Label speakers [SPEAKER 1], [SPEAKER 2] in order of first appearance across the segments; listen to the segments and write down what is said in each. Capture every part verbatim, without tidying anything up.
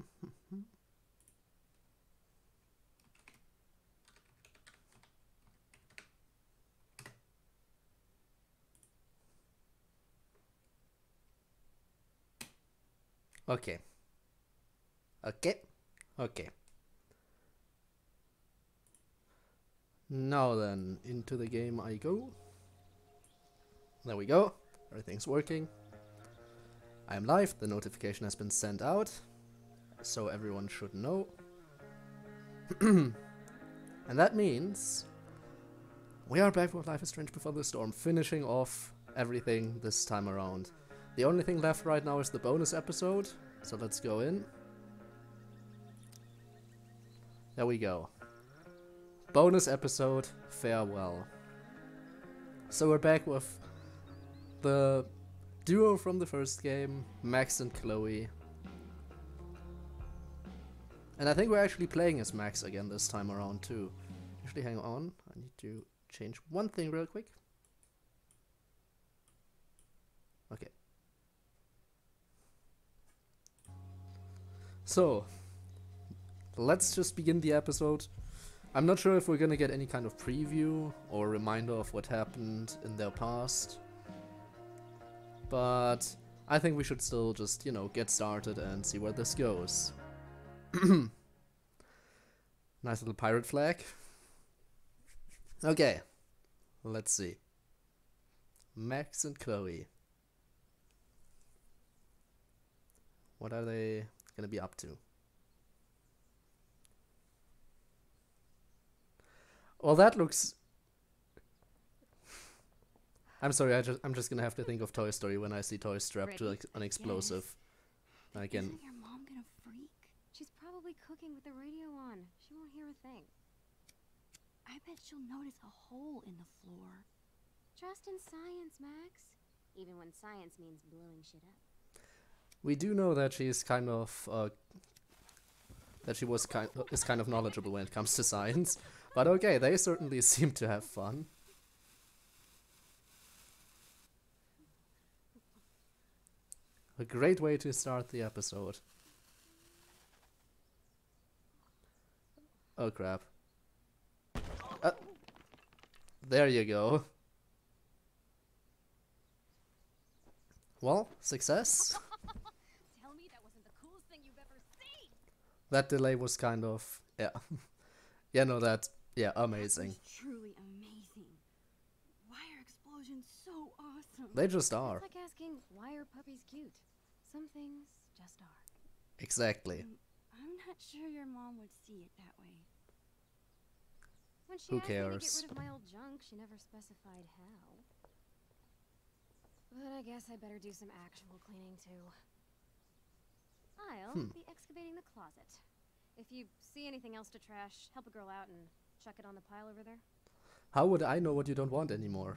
[SPEAKER 1] Okay. Okay. Okay. Now then, into the game I go. There we go. Everything's working. I am live. The notification has been sent out, so everyone should know. And that means we are back with Life is Strange Before the Storm, finishing off everything this time around. The only thing left right now is the bonus episode, so let's go in. There we go. Bonus episode, farewell. So we're back with the duo from the first game, Max and Chloe. And I think we're actually playing as Max again this time around too. Actually, hang on, I need to change one thing real quick. Okay. So, let's just begin the episode. I'm not sure if we're gonna get any kind of preview or reminder of what happened in their past. But I think we should still just, you know, get started and see where this goes. Nice little pirate flag. Okay, let's see. Max and Chloe. What are they gonna be up to? Well, that looks... I'm sorry, I just, I'm just gonna have to think of Toy Story when I see toys strapped to an explosive.
[SPEAKER 2] Yes.
[SPEAKER 1] Again.
[SPEAKER 2] Isn't your mom gonna freak? She's probably cooking with the radio on. She won't hear a thing. I bet she'll notice a hole in the floor. Trust in science, Max. Even when science means blowing shit up.
[SPEAKER 1] We do know that she's kind of uh, that she was kind is kind of knowledgeable when it comes to science. But okay, they certainly seem to have fun. A great way to start the episode. Oh crap. Uh, there you go. Well, success.
[SPEAKER 2] Tell me that wasn't the coolest thing you've ever seen.
[SPEAKER 1] That delay was kind of, yeah. Yeah, no, that, yeah, amazing.
[SPEAKER 2] That was truly amazing. Why are explosions so awesome?
[SPEAKER 1] They just are.
[SPEAKER 2] It's like asking, why are puppies cute? Some things just are.
[SPEAKER 1] Exactly.
[SPEAKER 2] Um, I'm not sure your mom would see it that way. When she
[SPEAKER 1] Who
[SPEAKER 2] asked me to
[SPEAKER 1] cares?
[SPEAKER 2] get rid of my old junk, she never specified how. But I guess I better do some actual cleaning too. I'll
[SPEAKER 1] Hmm.
[SPEAKER 2] be excavating the closet. If you see anything else to trash, help a girl out and chuck it on the pile over there.
[SPEAKER 1] How would I know what you don't want anymore?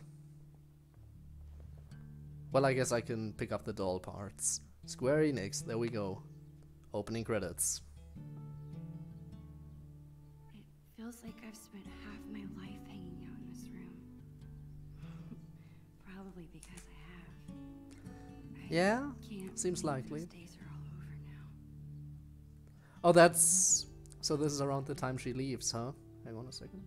[SPEAKER 1] Well, I guess I can pick up the doll parts. Square Enix, there we go. Opening credits.
[SPEAKER 2] It feels like I've spent half my life hanging out in this room. Probably because I have. I
[SPEAKER 1] Yeah,
[SPEAKER 2] can't
[SPEAKER 1] seems
[SPEAKER 2] believe
[SPEAKER 1] likely.
[SPEAKER 2] those days are all over now.
[SPEAKER 1] Oh, that's... So this is around the time she leaves, huh? Hang on a second.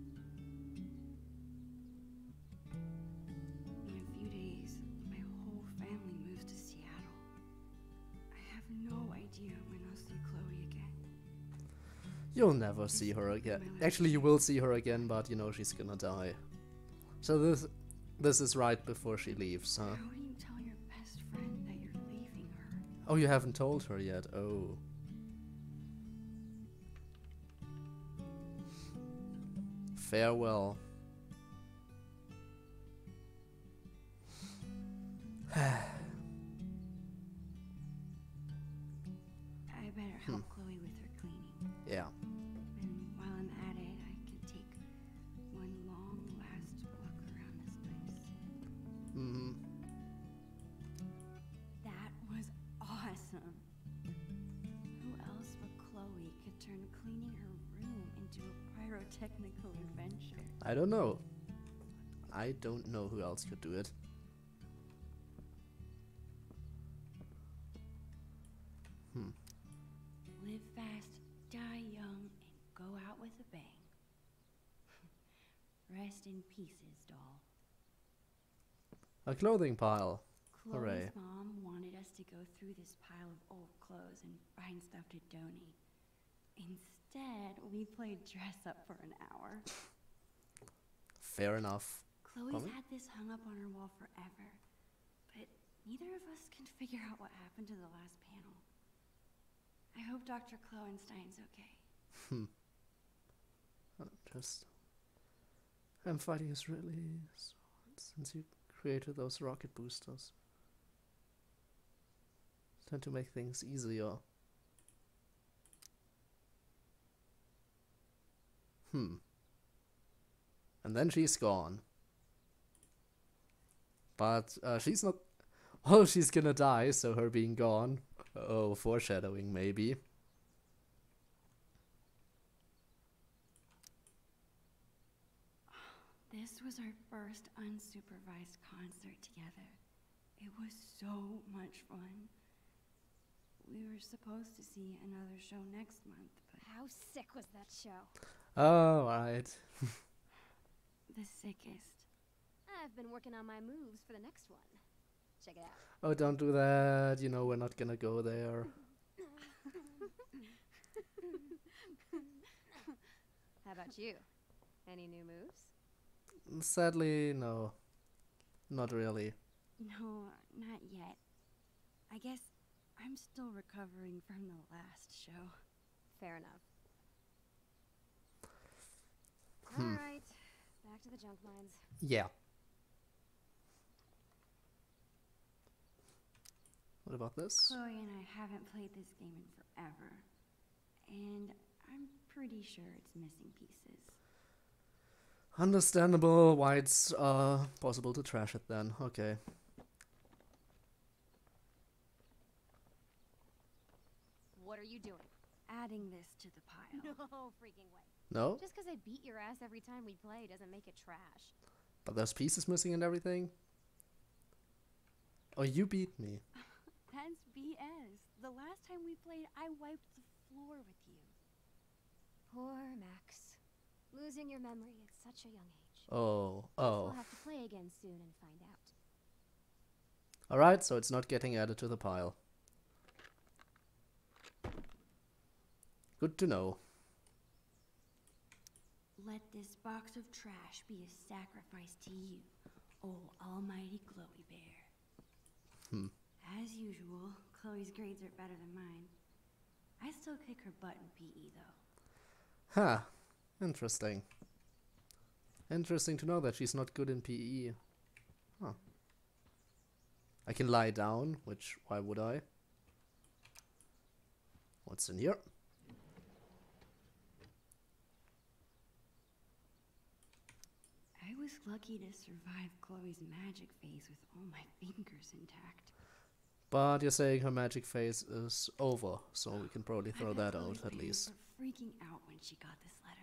[SPEAKER 2] In a few days, my whole family moves to Seattle. I have no idea when I'll see Chloe again.
[SPEAKER 1] You'll never see her again. Actually, you will see her again, but you know she's gonna die. So this this is right before she leaves, huh?
[SPEAKER 2] How do you tell your best friend that you're leaving her?
[SPEAKER 1] Oh, you haven't told her yet. Oh. Farewell.
[SPEAKER 2] I better help Chloe with her cleaning.
[SPEAKER 1] Yeah.
[SPEAKER 2] And while I'm at it, I can take one long last look around this place.
[SPEAKER 1] Mm-hmm.
[SPEAKER 2] That was awesome. Who else but Chloe could turn cleaning her room into a pyrotechnical adventure?
[SPEAKER 1] I don't know. I don't know who else could do it. Hmm.
[SPEAKER 3] rest in pieces, doll.
[SPEAKER 1] A clothing pile.
[SPEAKER 3] Chloe's
[SPEAKER 1] Hooray.
[SPEAKER 3] mom wanted us to go through this pile of old clothes and find stuff to donate. Instead, we played dress up for an hour.
[SPEAKER 1] Fair enough.
[SPEAKER 3] Chloe's
[SPEAKER 1] Probably.
[SPEAKER 3] had this hung up on her wall forever, but neither of us can figure out what happened to the last panel. I hope Doctor Kloenstein's okay.
[SPEAKER 1] Hmm. Uh, Just... I'm fighting is really so hard since you created those rocket boosters. Tend to make things easier. Hmm. And then she's gone. But uh, she's not... Oh, she's gonna die, so her being gone. Oh, foreshadowing, maybe.
[SPEAKER 3] This was our first unsupervised concert together. It was so much fun. We were supposed to see another show next month, but
[SPEAKER 2] How sick was that show?
[SPEAKER 1] Oh, right.
[SPEAKER 3] the sickest.
[SPEAKER 2] I've been working on my moves for the next one. Check it out.
[SPEAKER 1] Oh, don't do that. You know we're not gonna go there.
[SPEAKER 2] How about you? Any new moves?
[SPEAKER 1] Sadly, no. Not really.
[SPEAKER 3] No, not yet. I guess I'm still recovering from the last show.
[SPEAKER 2] Fair enough.
[SPEAKER 1] Hmm.
[SPEAKER 2] Alright, back to the junk mines.
[SPEAKER 1] Yeah. What about this?
[SPEAKER 3] Chloe and I haven't played this game in forever, and I'm pretty sure it's missing pieces.
[SPEAKER 1] Understandable why it's uh possible to trash it then. Okay.
[SPEAKER 2] What are you doing?
[SPEAKER 3] Adding this to the pile.
[SPEAKER 2] No freaking way.
[SPEAKER 1] No?
[SPEAKER 2] Just because I beat your ass every time we play doesn't make it trash.
[SPEAKER 1] But there's pieces missing and everything? Oh, you beat me.
[SPEAKER 3] That's B S. The last time we played, I wiped the floor with you.
[SPEAKER 2] Poor Max. Losing your memory at such a young age.
[SPEAKER 1] Oh,
[SPEAKER 2] We'll
[SPEAKER 1] oh.
[SPEAKER 2] have to play again soon and find out.
[SPEAKER 1] Alright, so it's not getting added to the pile. Good to know.
[SPEAKER 3] Let this box of trash be a sacrifice to you, oh almighty Chloe Bear.
[SPEAKER 1] Hmm.
[SPEAKER 3] As usual, Chloe's grades are better than mine. I still kick her butt in P E though.
[SPEAKER 1] Huh. Interesting. Interesting to know that she's not good in P E. Huh. I can lie down, which, why would I? What's in here?
[SPEAKER 3] I was lucky to survive Chloe's magic phase with all my fingers intact.
[SPEAKER 1] But you're saying her magic phase is over, so we can probably throw
[SPEAKER 3] I bet
[SPEAKER 1] that
[SPEAKER 3] Chloe's
[SPEAKER 1] out at
[SPEAKER 3] parents
[SPEAKER 1] least.
[SPEAKER 3] were freaking out when she got this letter.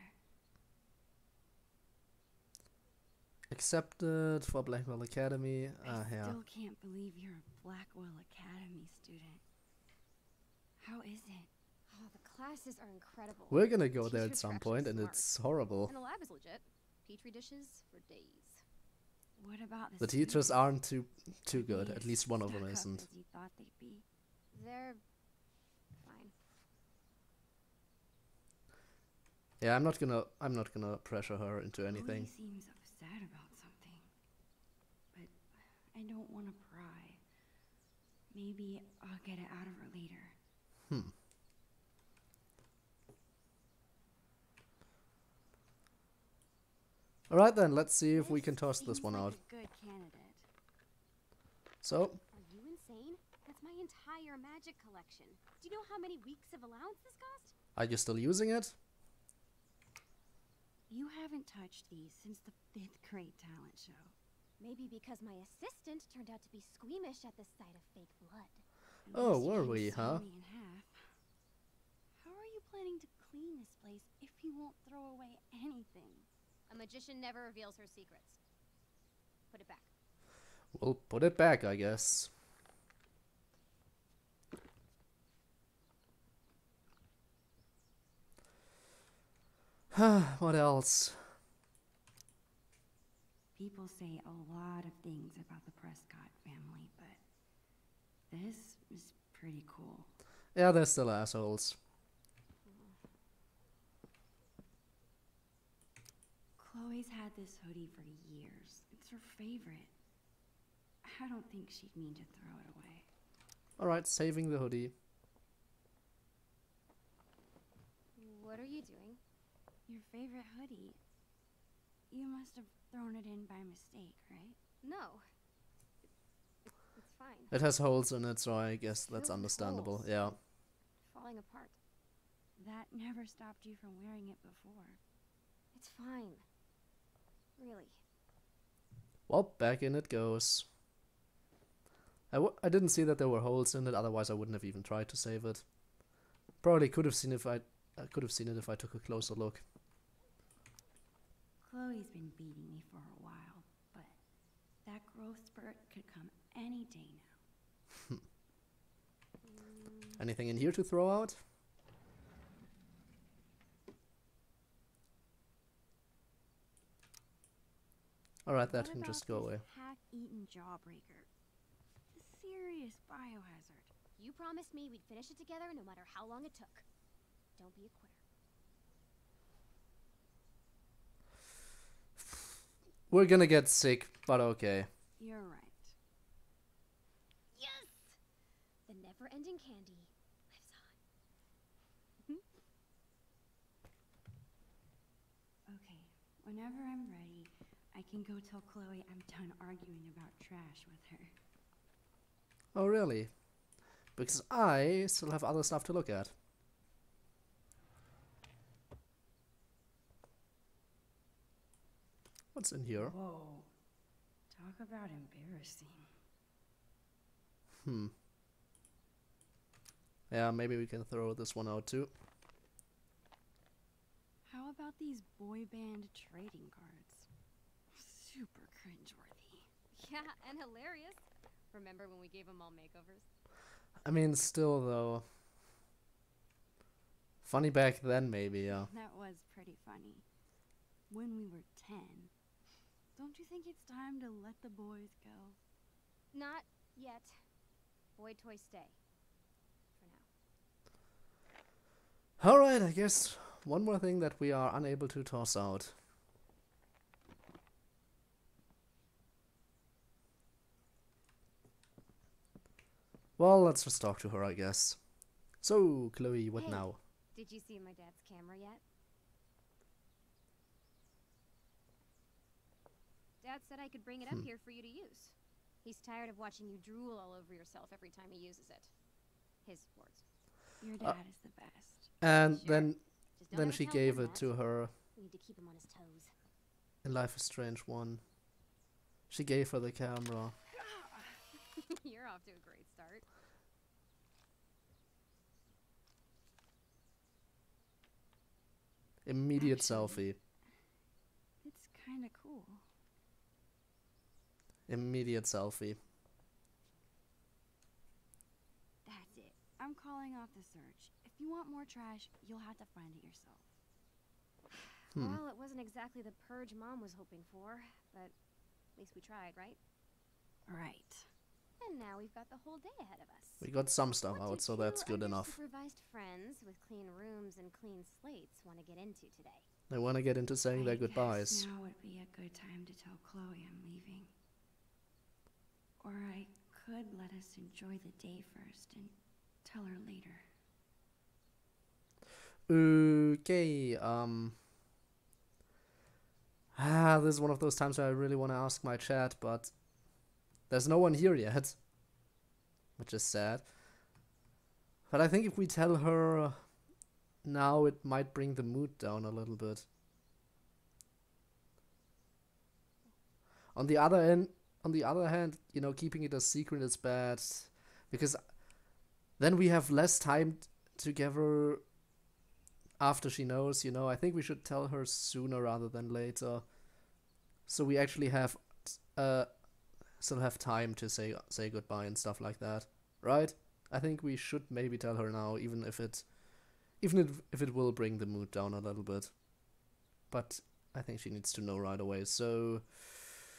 [SPEAKER 1] Accepted for Blackwell Academy. Ah,
[SPEAKER 3] I
[SPEAKER 1] yeah.
[SPEAKER 3] still can't believe you're a Blackwell Academy student. How is it?
[SPEAKER 2] Oh, the classes are incredible.
[SPEAKER 1] We're gonna go there at
[SPEAKER 2] Teachers are
[SPEAKER 1] some
[SPEAKER 2] actually
[SPEAKER 1] point, and
[SPEAKER 2] smart.
[SPEAKER 1] it's horrible.
[SPEAKER 2] And the lab is legit. Petri dishes for days.
[SPEAKER 3] What about the
[SPEAKER 1] The teachers
[SPEAKER 3] students?
[SPEAKER 1] aren't too too
[SPEAKER 3] Are
[SPEAKER 1] good.
[SPEAKER 3] they
[SPEAKER 1] At
[SPEAKER 3] as
[SPEAKER 1] least one of them
[SPEAKER 3] stuck up
[SPEAKER 1] isn't.
[SPEAKER 3] as you thought they'd be?
[SPEAKER 2] They're fine.
[SPEAKER 1] Yeah, I'm not gonna. I'm not gonna pressure her into anything.
[SPEAKER 3] Chloe seems upset about something, but I don't want to pry. Maybe I'll get it out of her later.
[SPEAKER 1] Hmm. All right then. Let's see if we can toss this
[SPEAKER 3] seems
[SPEAKER 1] one
[SPEAKER 3] like
[SPEAKER 1] out.
[SPEAKER 3] a good candidate.
[SPEAKER 1] So,
[SPEAKER 2] Are you insane? That's my entire magic collection. Do you know how many weeks of allowance this cost?
[SPEAKER 1] are you still using it?
[SPEAKER 3] You haven't touched these since the fifth grade talent show.
[SPEAKER 2] Maybe because my assistant turned out to be squeamish at the sight of fake blood.
[SPEAKER 3] At
[SPEAKER 1] Oh,
[SPEAKER 3] least you
[SPEAKER 1] were
[SPEAKER 3] didn't
[SPEAKER 1] we,
[SPEAKER 3] saw
[SPEAKER 1] huh?
[SPEAKER 3] me in half. How are you planning to clean this place if you won't throw away anything?
[SPEAKER 2] A magician never reveals her secrets. Put it back.
[SPEAKER 1] We'll put it back, I guess. What else?
[SPEAKER 3] People say a lot of things about the Prescott family, but this is pretty cool.
[SPEAKER 1] Yeah, they're still assholes.
[SPEAKER 3] Chloe's had this hoodie for years. It's her favorite. I don't think she'd mean to throw it away.
[SPEAKER 1] Alright, saving the hoodie.
[SPEAKER 2] What are you doing?
[SPEAKER 3] Your favorite hoodie. You must have thrown it in by mistake, right?
[SPEAKER 2] No. It, it's fine.
[SPEAKER 1] It has holes in it, so I guess that's
[SPEAKER 2] Filled with
[SPEAKER 1] understandable.
[SPEAKER 2] holes.
[SPEAKER 1] Yeah.
[SPEAKER 2] Falling apart.
[SPEAKER 3] That never stopped you from wearing it before.
[SPEAKER 2] It's fine. Really.
[SPEAKER 1] Well, back in it goes. I, w I didn't see that there were holes in it, otherwise I wouldn't have even tried to save it. Probably could have seen if I, I could have seen it if I took a closer look.
[SPEAKER 3] Chloe's been beating me for a while, but that growth spurt could come any day now.
[SPEAKER 1] Anything in here to throw out? Alright, that
[SPEAKER 3] What
[SPEAKER 1] can just
[SPEAKER 3] about
[SPEAKER 1] go
[SPEAKER 3] this
[SPEAKER 1] away.
[SPEAKER 3] Half-eaten jawbreaker. A serious biohazard.
[SPEAKER 2] You promised me we'd finish it together no matter how long it took. Don't be a quitter.
[SPEAKER 1] We're gonna get sick, but okay.
[SPEAKER 3] You're right.
[SPEAKER 2] Yes! The never-ending candy lives on.
[SPEAKER 3] Okay, whenever I'm ready, I can go tell Chloe I'm done arguing about trash with her.
[SPEAKER 1] Oh, really? Because I still have other stuff to look at. What's in here?
[SPEAKER 3] Whoa. Talk about embarrassing.
[SPEAKER 1] Hmm. Yeah, maybe we can throw this one out too.
[SPEAKER 3] How about these boy band trading cards? Super cringeworthy.
[SPEAKER 2] Yeah, and hilarious. Remember when we gave them all makeovers?
[SPEAKER 1] I mean, still though. Funny back then, maybe, yeah.
[SPEAKER 3] That was pretty funny. When we were ten. Don't you think it's time to let the boys go?
[SPEAKER 2] Not yet. Boy toys stay. For now.
[SPEAKER 1] Alright, I guess one more thing that we are unable to toss out. Well, let's just talk to her, I guess. So, Chloe, what
[SPEAKER 2] Hey,
[SPEAKER 1] now?
[SPEAKER 2] Did you see my dad's camera yet? Dad said I could bring it up
[SPEAKER 1] Hmm.
[SPEAKER 2] here for you to use. He's tired of watching you drool all over yourself every time he uses it. His words.
[SPEAKER 3] Your
[SPEAKER 1] Uh,
[SPEAKER 3] dad is the best.
[SPEAKER 1] And
[SPEAKER 2] Sure.
[SPEAKER 1] then,
[SPEAKER 2] Just don't
[SPEAKER 1] then
[SPEAKER 2] ever
[SPEAKER 1] she
[SPEAKER 2] tell
[SPEAKER 1] gave
[SPEAKER 2] him
[SPEAKER 1] it
[SPEAKER 2] that.
[SPEAKER 1] to her
[SPEAKER 2] We need to keep him on his toes.
[SPEAKER 1] in Life is Strange one. She gave her the camera.
[SPEAKER 2] You're off to a great start.
[SPEAKER 1] Immediate
[SPEAKER 3] Actually.
[SPEAKER 1] selfie.
[SPEAKER 3] It's kinda cool.
[SPEAKER 1] Immediate selfie.
[SPEAKER 3] That's it. I'm calling off the search. If you want more trash, you'll have to find it yourself.
[SPEAKER 1] Hmm.
[SPEAKER 2] Well, it wasn't exactly the purge Mom was hoping for, but at least we tried, right?
[SPEAKER 3] Right.
[SPEAKER 2] And now we've got the whole day ahead of us.
[SPEAKER 1] We got some stuff
[SPEAKER 2] What
[SPEAKER 1] out,
[SPEAKER 2] do
[SPEAKER 1] so that's
[SPEAKER 2] two
[SPEAKER 1] good enough.
[SPEAKER 2] Supervised friends with clean rooms and clean slates want to get into today.
[SPEAKER 1] They want to get into saying
[SPEAKER 3] I
[SPEAKER 1] their
[SPEAKER 3] guess
[SPEAKER 1] goodbyes.
[SPEAKER 3] now would be a good time to tell Chloe I'm leaving. Or I could let us enjoy the day first and tell her later.
[SPEAKER 1] Okay, um... Ah, this is one of those times where I really want to ask my chat, but there's no one here yet, which is sad. But I think if we tell her now, it might bring the mood down a little bit. On the other end, on the other hand, you know, keeping it a secret is bad, because then we have less time together after she knows, you know. I think we should tell her sooner rather than later, so we actually have uh still have time to say say goodbye and stuff like that, right? I think we should maybe tell her now, even if it even if, if it will bring the mood down a little bit, but I think she needs to know right away. So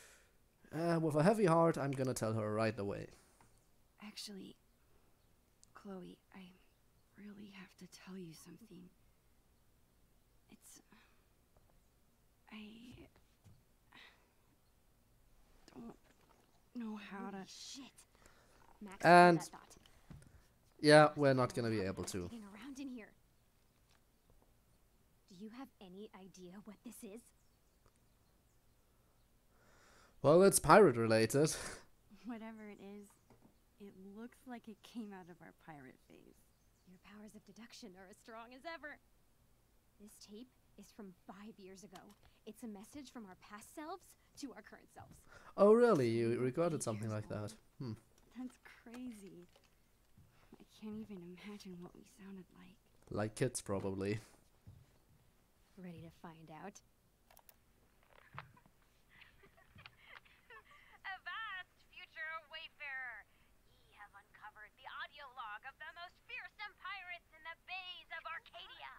[SPEAKER 1] Uh, with a heavy heart, I'm gonna tell her right away.
[SPEAKER 3] Actually, Chloe, I really have to tell you something. It's... I... don't know how to...
[SPEAKER 2] Shit. Max,
[SPEAKER 1] And-
[SPEAKER 2] hold that thought.
[SPEAKER 1] Yeah, we're not gonna be able to.
[SPEAKER 2] Digging around in here. Do you have any idea what this is?
[SPEAKER 1] Well, it's pirate related.
[SPEAKER 3] Whatever it is, it looks like it came out of our pirate phase.
[SPEAKER 2] Your powers of deduction are as strong as ever. This tape is from five years ago. It's a message from our past selves to our current selves.
[SPEAKER 1] Oh, really? You recorded something like that? Hmm.
[SPEAKER 3] That's crazy. I can't even imagine what we sounded like.
[SPEAKER 1] Like kids, probably.
[SPEAKER 2] Ready to find out?
[SPEAKER 4] Avast, future wayfarer! Ye have uncovered the audio log of the most fearsome pirates in the bays of Arcadia.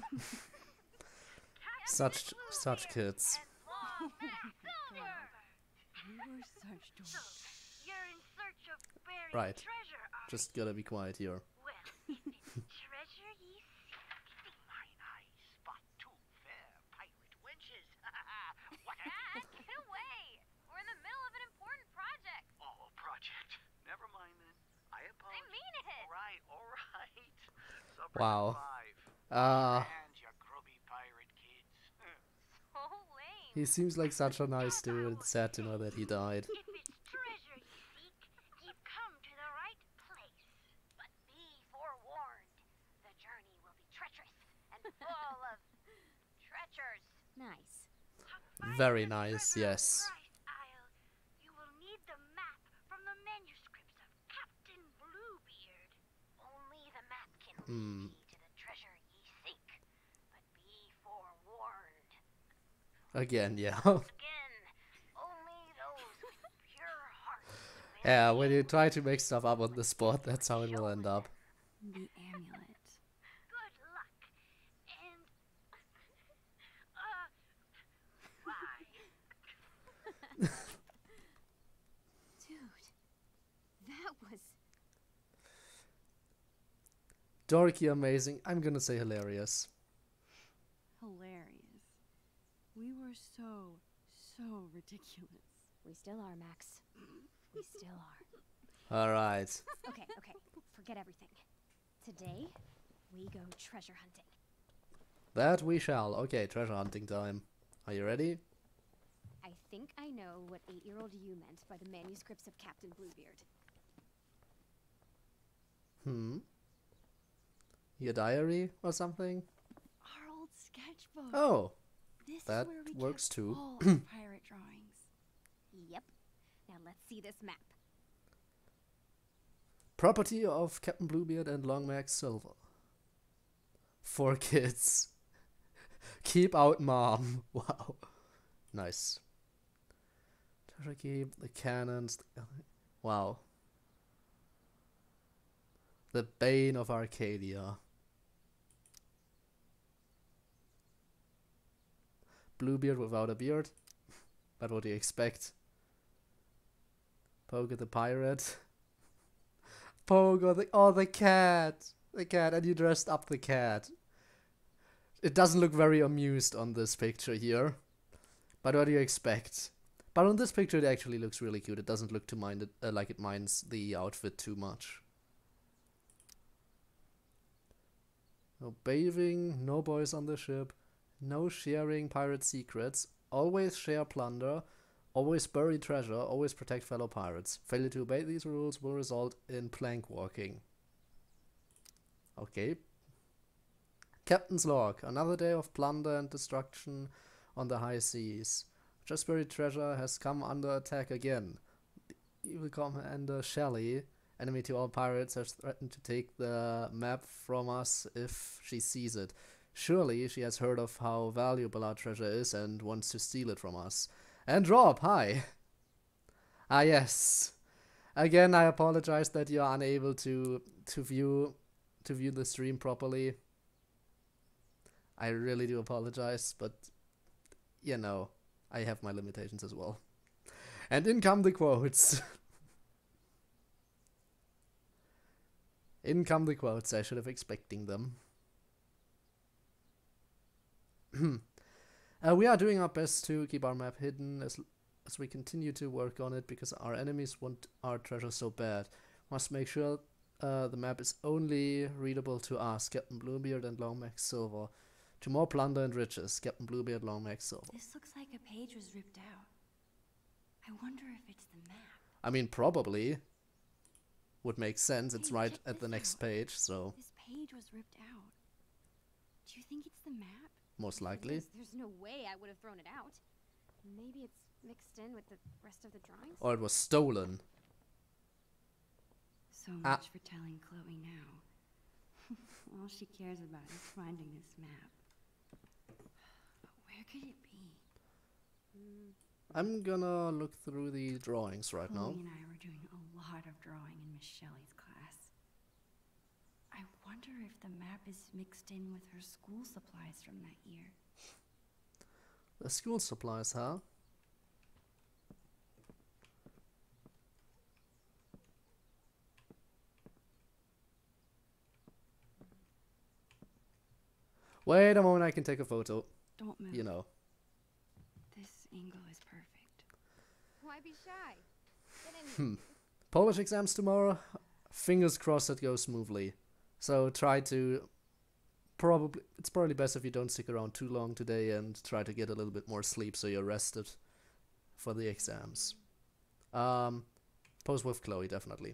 [SPEAKER 1] Such, such kids.
[SPEAKER 4] And long Mac Silver.
[SPEAKER 3] We were such dorks.
[SPEAKER 4] You're in search of buried
[SPEAKER 1] Right.
[SPEAKER 4] treasure, are
[SPEAKER 1] Just gotta be quiet here.
[SPEAKER 4] Well, if it's treasure ye seek,
[SPEAKER 5] Mine eyes spot two fair pirate wenches. What a
[SPEAKER 4] Dad, get away! We're in the middle of an important project.
[SPEAKER 5] oh, project. Never mind then. I
[SPEAKER 4] I
[SPEAKER 5] apologize.
[SPEAKER 4] mean it.
[SPEAKER 5] All right, all right. Supper
[SPEAKER 1] Wow.
[SPEAKER 5] five.
[SPEAKER 1] Uh,
[SPEAKER 5] And your grubby pirate kids.
[SPEAKER 4] So lame.
[SPEAKER 1] he seems like such a nice dude. It's sad to know that he died.
[SPEAKER 4] If it's treasure ye seek, ye've come to the right place. But be forewarned, the journey will be treacherous and full of treacherous.
[SPEAKER 2] Nice.
[SPEAKER 4] To find
[SPEAKER 1] Very
[SPEAKER 4] the
[SPEAKER 1] nice,
[SPEAKER 4] treasure of
[SPEAKER 1] yes.
[SPEAKER 4] Christ Isle, you will need the map from the manuscripts of Captain Bluebeard. Only the map can lead
[SPEAKER 1] Hmm.
[SPEAKER 4] ye to the treasure ye seek. But be forewarned.
[SPEAKER 1] Again, yeah.
[SPEAKER 4] Again, only those with pure hearts will
[SPEAKER 1] Yeah, when you try to make stuff up on the spot, that's how it will end up.
[SPEAKER 3] The amulet.
[SPEAKER 4] good luck. And uh bye.
[SPEAKER 2] Dude, that was...
[SPEAKER 1] Dorky amazing. I'm gonna say hilarious.
[SPEAKER 3] Hilarious. We were so, so ridiculous.
[SPEAKER 2] We still are, Max. We still are.
[SPEAKER 1] Alright.
[SPEAKER 2] Okay, okay. Forget everything. Today, we go treasure hunting.
[SPEAKER 1] That we shall. Okay, treasure hunting time. Are you ready?
[SPEAKER 2] I think I know what eight-year-old you meant by the manuscripts of Captain Bluebeard.
[SPEAKER 1] Hmm. Your diary or something?
[SPEAKER 3] Our old sketchbook.
[SPEAKER 1] Oh,
[SPEAKER 3] This
[SPEAKER 1] that
[SPEAKER 3] is where we
[SPEAKER 1] works
[SPEAKER 3] kept
[SPEAKER 1] too.
[SPEAKER 3] all our pirate drawings.
[SPEAKER 2] Yep. Now let's see this map.
[SPEAKER 1] property of Captain Bluebeard and Long Max Silver. For kids. Keep out, mom. Wow. Nice. Treasure keep, the cannons. The, wow. The bane of Arcadia. Bluebeard without a beard. But what do you expect? Pogo the pirate. Pogo the oh the cat. The cat, and you dressed up the cat. It doesn't look very amused on this picture here. But what do you expect? But on this picture it actually looks really cute. It doesn't look too minded uh, like it minds the outfit too much. No bathing, no boys on the ship, no sharing pirate secrets, always share plunder, always bury treasure, always protect fellow pirates. Failure to obey these rules will result in plank walking. Okay. Captain's log. Another day of plunder and destruction on the high seas. Just buried treasure has come under attack again. The evil commander Shelley, enemy to all pirates, has threatened to take the map from us if she sees it. Surely she has heard of how valuable our treasure is and wants to steal it from us. And Rob, hi! Ah yes. Again, I apologize that you are unable to to view to view the stream properly. I really do apologize, but you know, I have my limitations as well. And in come the quotes. In come the quotes, I should have expecting them. uh, we are doing our best to keep our map hidden as, as we continue to work on it, because our enemies want our treasure so bad. Must make sure uh, the map is only readable to us, Captain Bluebeard and Long Max Silver. To more plunder and riches, Captain Bluebeard, Long Max Silver.
[SPEAKER 3] This looks like a page was ripped out. I wonder if it's the map.
[SPEAKER 1] I mean, probably. Would make sense, it's
[SPEAKER 3] Hey,
[SPEAKER 1] right
[SPEAKER 3] check
[SPEAKER 1] at the
[SPEAKER 3] this
[SPEAKER 1] next
[SPEAKER 3] out.
[SPEAKER 1] page, so
[SPEAKER 3] This page was ripped out. Do you think it's the map?
[SPEAKER 1] most
[SPEAKER 2] If it
[SPEAKER 1] likely.
[SPEAKER 2] is, there's no way I would have thrown it out. Maybe it's mixed in with the rest of the drawings?
[SPEAKER 1] Or it was stolen.
[SPEAKER 3] So
[SPEAKER 1] Ah.
[SPEAKER 3] much for telling Chloe now. All she cares about is finding this map. Where could it be?
[SPEAKER 2] Mm,
[SPEAKER 1] I'm gonna look through the drawings right now.
[SPEAKER 3] Chloe and I were doing a lot of drawing in Miss Shelley's class. I wonder if the map is mixed in with her school supplies from that year.
[SPEAKER 1] The school supplies, huh? Wait a moment, I can take a photo.
[SPEAKER 3] Don't move.
[SPEAKER 1] You know.
[SPEAKER 3] This angle is perfect.
[SPEAKER 2] why be shy? Get in here.
[SPEAKER 1] Hmm. Polish exams tomorrow. Fingers crossed it goes smoothly. So try to... Probably, it's probably best if you don't stick around too long today and try to get a little bit more sleep so you're rested for the exams. Um, pose with Chloe, definitely.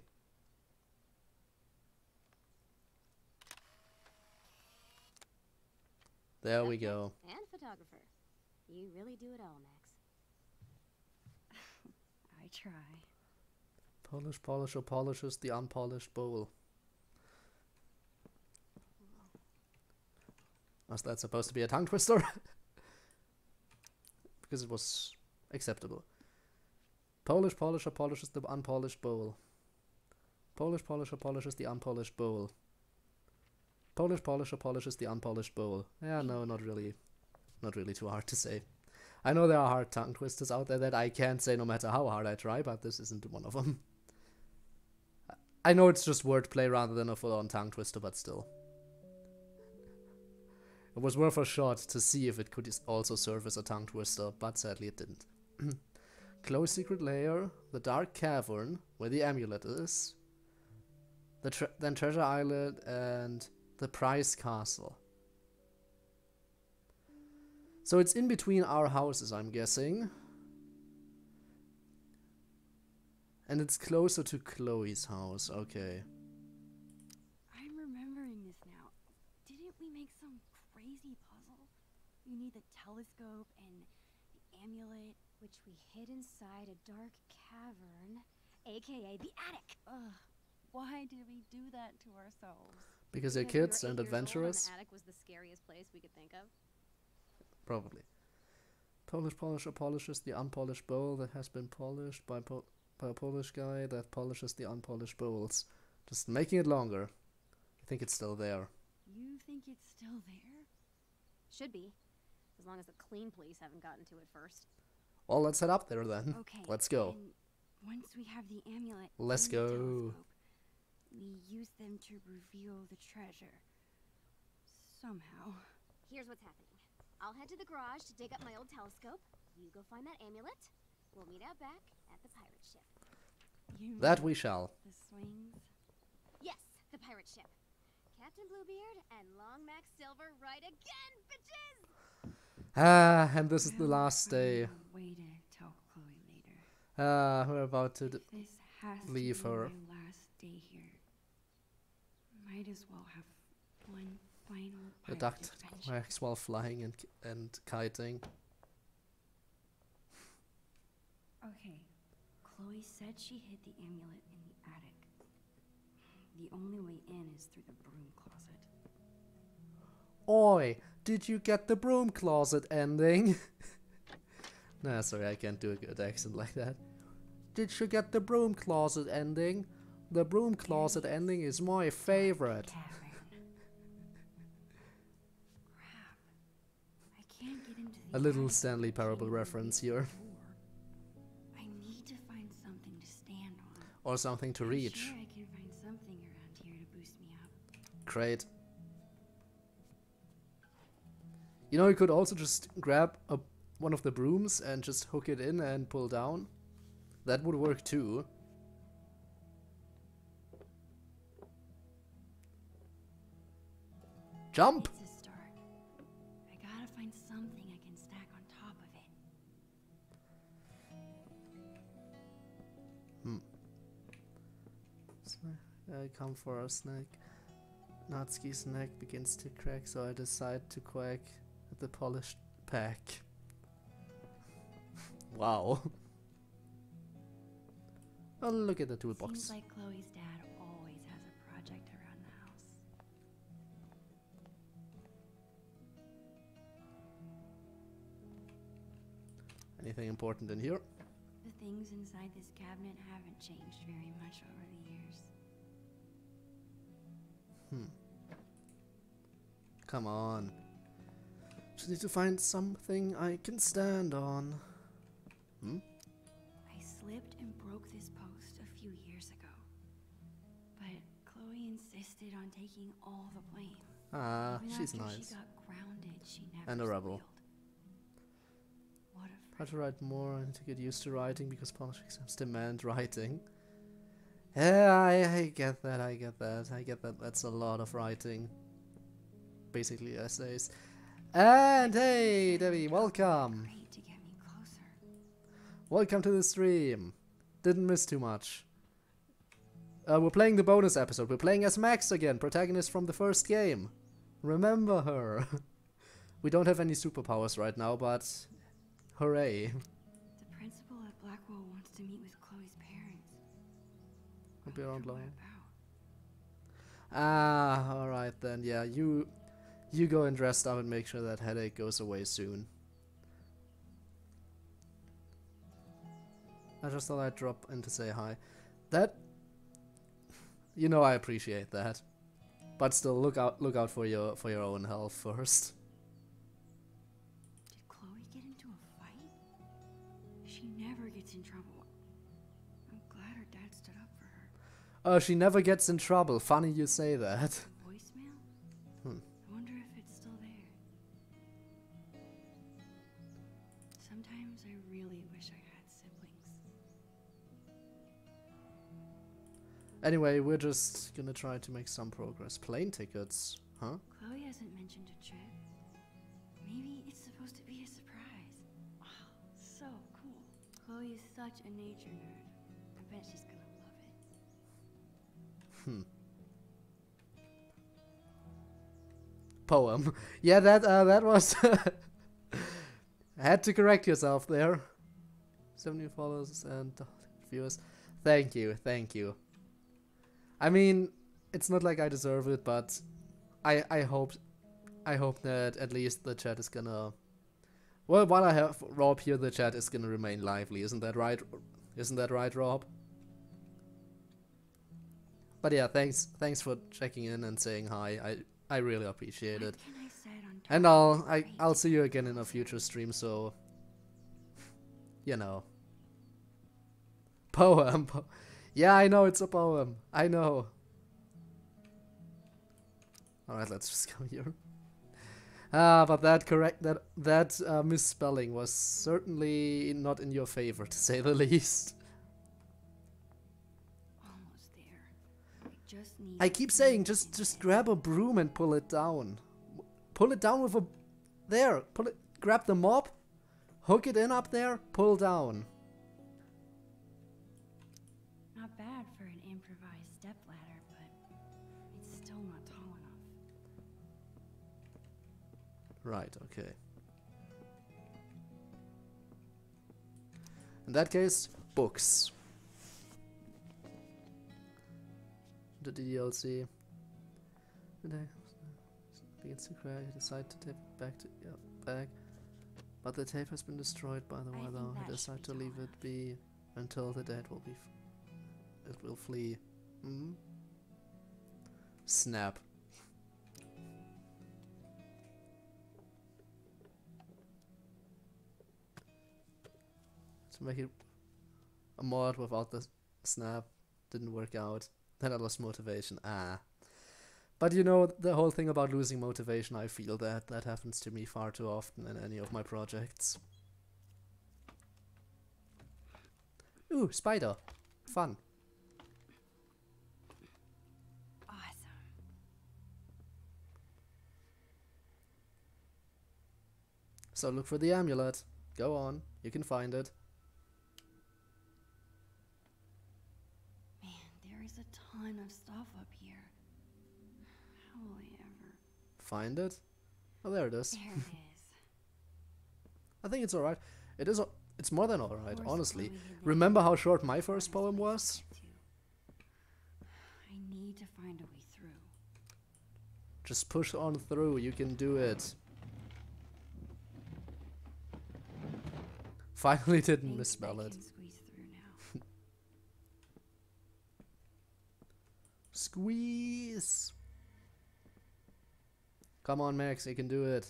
[SPEAKER 1] There we
[SPEAKER 2] Okay,
[SPEAKER 1] go.
[SPEAKER 2] And photographer. You really do it all, Max.
[SPEAKER 3] I try.
[SPEAKER 1] Polish polisher polishes the unpolished bowl. Was that supposed to be a tongue twister? Because it was acceptable. Polish polisher polishes the unpolished bowl. Polish polisher polishes the unpolished bowl. Polish polisher polishes the unpolished bowl. Yeah, no, not really. Not really too hard to say. I know there are hard tongue twisters out there that I can't say no matter how hard I try, but this isn't one of them. I know it's just wordplay rather than a full-on tongue twister, but still. It was worth a shot to see if it could also serve as a tongue twister, but sadly it didn't. Closed secret lair, the dark cavern where the amulet is, the tre then treasure island, and the prize castle. So it's in between our houses, I'm guessing. And it's closer to Chloe's house, okay.
[SPEAKER 3] I'm remembering this now. Didn't we make some crazy puzzle? You need the telescope and the amulet.
[SPEAKER 2] Which we hid inside a dark cavern, aka the attic.
[SPEAKER 3] Ugh, why did we do that to ourselves?
[SPEAKER 1] Because they're
[SPEAKER 2] Because we were
[SPEAKER 1] kids
[SPEAKER 2] eight
[SPEAKER 1] and
[SPEAKER 2] years old
[SPEAKER 1] adventurous?
[SPEAKER 2] the attic was the scariest place we could think of.
[SPEAKER 1] Probably. Polish polisher polishes the unpolished bowl that has been polished by, po by a Polish guy that polishes the unpolished bowls. Just making it longer. I think it's still there.
[SPEAKER 3] You think it's still there?
[SPEAKER 2] Should be, as long as the clean police haven't gotten to it first.
[SPEAKER 1] Well, let's head up there then.
[SPEAKER 3] Okay.
[SPEAKER 1] Let's go.
[SPEAKER 3] And once we have the amulet
[SPEAKER 1] Let's
[SPEAKER 3] and the
[SPEAKER 1] go.
[SPEAKER 3] telescope, we use them to reveal the treasure. Somehow.
[SPEAKER 2] Here's what's happening. I'll head to the garage to dig up my old telescope. You go find that amulet. We'll meet out back at the pirate ship.
[SPEAKER 3] You
[SPEAKER 1] That
[SPEAKER 3] mean
[SPEAKER 1] we shall.
[SPEAKER 3] the swings?
[SPEAKER 2] Yes, the pirate ship. Captain Bluebeard and Long Max Silver right again, bitches!
[SPEAKER 1] Ah, and this is the
[SPEAKER 3] I'll
[SPEAKER 1] last
[SPEAKER 3] find
[SPEAKER 1] day.
[SPEAKER 3] a way to tell Chloe later.
[SPEAKER 1] Ah, we're about to... D
[SPEAKER 3] This has
[SPEAKER 1] leave
[SPEAKER 3] to be
[SPEAKER 1] her.
[SPEAKER 3] my last day here. Might as well have one final
[SPEAKER 1] the
[SPEAKER 3] pirate
[SPEAKER 1] duct
[SPEAKER 3] adventure.
[SPEAKER 1] wax while flying and, and kiting.
[SPEAKER 3] Okay. Chloe said she hid the amulet in the attic. The only way in is through the broom closet.
[SPEAKER 1] Oi, did you get the broom closet ending? Nah, sorry, I can't do a good accent like that. Did you get the broom closet ending? The broom closet ending is my favorite.
[SPEAKER 3] Cavern. Crap. I can't get into the
[SPEAKER 1] A little
[SPEAKER 3] attic
[SPEAKER 1] Stanley
[SPEAKER 3] without
[SPEAKER 1] Parable
[SPEAKER 3] changing
[SPEAKER 1] reference
[SPEAKER 3] the
[SPEAKER 1] here.
[SPEAKER 3] door. I need
[SPEAKER 1] or something to
[SPEAKER 3] I'm
[SPEAKER 1] reach.
[SPEAKER 3] sure I can find something around here to boost me up.
[SPEAKER 1] Great. You know, you could also just grab a, one of the brooms and just hook it in and pull down. That would work too. Jump!
[SPEAKER 3] It's a start. I gotta find something I can stack on top of it.
[SPEAKER 1] Hmm. I come for a snack. Natsuki's neck begins to crack, so I decide to quack at the polished pack. Wow. Oh, look at the toolbox.
[SPEAKER 3] Seems like Chloe's dad always has a project around the house.
[SPEAKER 1] Anything important in here?
[SPEAKER 3] The things inside this cabinet haven't changed very much over the years.
[SPEAKER 1] Hmm. Come on. Just need to find something I can stand on. Hmm?
[SPEAKER 3] I slipped and broke this post a few years ago. But Chloe insisted on taking all the blame.
[SPEAKER 1] Ah,
[SPEAKER 3] Even
[SPEAKER 1] she's
[SPEAKER 3] after
[SPEAKER 1] nice.
[SPEAKER 3] she got grounded, she never
[SPEAKER 1] And a rebel.
[SPEAKER 3] squealed. What a
[SPEAKER 1] Try to
[SPEAKER 3] friend.
[SPEAKER 1] write more and to get used to writing because Polish exams demand writing. Yeah, I, I get that, I get that, I get that. That's a lot of writing. Basically essays. And hey, Debbie, welcome!
[SPEAKER 3] Great to get me closer.
[SPEAKER 1] Welcome to the stream. Didn't miss too much. Uh, we're playing the bonus episode. We're playing as Max again, protagonist from the first game. Remember her. We don't have any superpowers right now, but hooray.
[SPEAKER 3] The principal at Blackwell wants to meet with Chloe's parents.
[SPEAKER 1] Hope you're
[SPEAKER 3] I
[SPEAKER 1] around
[SPEAKER 3] wonder what
[SPEAKER 1] long.
[SPEAKER 3] about.
[SPEAKER 1] Ah, alright then. Yeah, you you go and rest up and make sure that headache goes away soon. I just thought I'd drop in to say hi. That, you know, I appreciate that. But still, look out look out for your for your own health first.
[SPEAKER 3] Did Chloe get into a fight? She never gets in trouble. I'm glad her dad stood up for her.
[SPEAKER 1] Oh, she never gets in trouble. Funny you say that.
[SPEAKER 3] The voicemail?
[SPEAKER 1] Hmm.
[SPEAKER 3] I wonder if it's still there. Sometimes I really wish I had siblings.
[SPEAKER 1] Anyway, we're just gonna try to make some progress. Plane tickets, huh?
[SPEAKER 3] Chloe hasn't mentioned a trip. Maybe it's supposed to be a surprise. Wow, so cool. Chloe is such a nature nerd. I bet she's gonna love it.
[SPEAKER 1] Hmm. Poem. Yeah, that uh, that was. I had to correct yourself there. seventy followers and uh, viewers. Thank you, thank you. I mean, it's not like I deserve it, but I I hope I hope that at least the chat is gonna. Well, while I have Rob here, the chat is gonna remain lively. Isn't that right? Isn't that right, Rob? But yeah, thanks thanks for checking in and saying hi. I I really appreciate it.
[SPEAKER 3] What can I set on top
[SPEAKER 1] And
[SPEAKER 3] of
[SPEAKER 1] I'll
[SPEAKER 3] this
[SPEAKER 1] I
[SPEAKER 3] great
[SPEAKER 1] I'll see you again in a future stream. So, you know. Poem. Po yeah, I know it's a poem. I know. All right, let's just go here. Ah, but that correct that that uh, misspelling was certainly not in your favor, to say the least.
[SPEAKER 3] Almost there. I just need
[SPEAKER 1] I keep
[SPEAKER 3] to
[SPEAKER 1] saying
[SPEAKER 3] move
[SPEAKER 1] just
[SPEAKER 3] into
[SPEAKER 1] just
[SPEAKER 3] this.
[SPEAKER 1] grab a broom and pull it down. Pull it down with a there. Pull it. Grab the mop, hook it in up there, pull down.
[SPEAKER 3] Not bad for an improvised stepladder, but it's still not tall enough.
[SPEAKER 1] Right. Okay. In that case, books. The D L C. And I begins to cry. I decide to tape it back to yeah, back. But the tape has been destroyed by the
[SPEAKER 3] I
[SPEAKER 1] weather.
[SPEAKER 3] think
[SPEAKER 1] I
[SPEAKER 3] that should
[SPEAKER 1] decide
[SPEAKER 3] be
[SPEAKER 1] to
[SPEAKER 3] tall
[SPEAKER 1] leave it
[SPEAKER 3] enough.
[SPEAKER 1] be until the dead will be. F it will flee. Hmm. Snap. To make it a mod without the snap. didn't work out. Then I lost motivation. Ah. But you know, the whole thing about losing motivation, I feel that that happens to me far too often in any of my projects. Ooh, spider. Fun.
[SPEAKER 3] Awesome.
[SPEAKER 1] So look for the amulet. Go on, you can find it.
[SPEAKER 3] Man, there is a ton of stuff up here. How will I ever...
[SPEAKER 1] Find it? Oh, there it is.
[SPEAKER 3] There it is.
[SPEAKER 1] I think it's alright. It is. It's more than alright,
[SPEAKER 3] Of course,
[SPEAKER 1] honestly.
[SPEAKER 3] Chloe hid that
[SPEAKER 1] Remember
[SPEAKER 3] in
[SPEAKER 1] how
[SPEAKER 3] there.
[SPEAKER 1] short my
[SPEAKER 3] There's
[SPEAKER 1] first
[SPEAKER 3] no
[SPEAKER 1] poem
[SPEAKER 3] place
[SPEAKER 1] was?
[SPEAKER 3] to get to. I need to find a way through.
[SPEAKER 1] Just push on through, you can do it. Finally
[SPEAKER 3] I
[SPEAKER 1] didn't
[SPEAKER 3] think
[SPEAKER 1] misspell
[SPEAKER 3] I
[SPEAKER 1] it.
[SPEAKER 3] can squeeze through now.
[SPEAKER 1] Squeeze! Come on, Max, you can do it.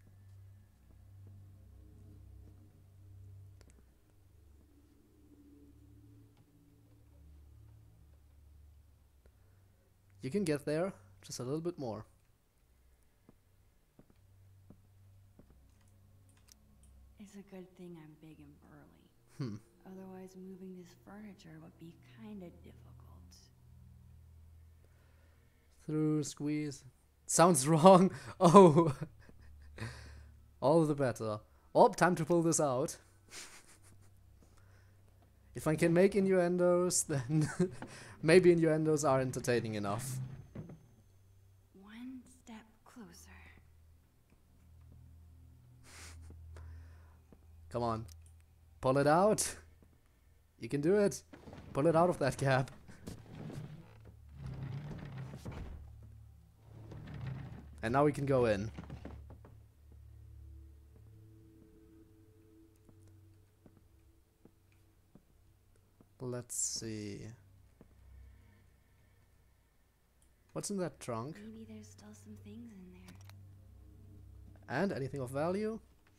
[SPEAKER 1] You can get there, just a little bit more.
[SPEAKER 3] It's a good thing I'm big and burly.
[SPEAKER 1] Hmm.
[SPEAKER 3] Otherwise, moving this furniture would be kinda difficult.
[SPEAKER 1] Through, squeeze. Sounds wrong. Oh. All the better. Oh, time to pull this out. If I can make innuendos, then maybe innuendos are entertaining enough.
[SPEAKER 3] One step closer.
[SPEAKER 1] Come on. Pull it out. You can do it. Pull it out of that gap. And now we can go in. Let's see. What's in that trunk?
[SPEAKER 3] Maybe there's still some things in there.
[SPEAKER 1] And anything of value?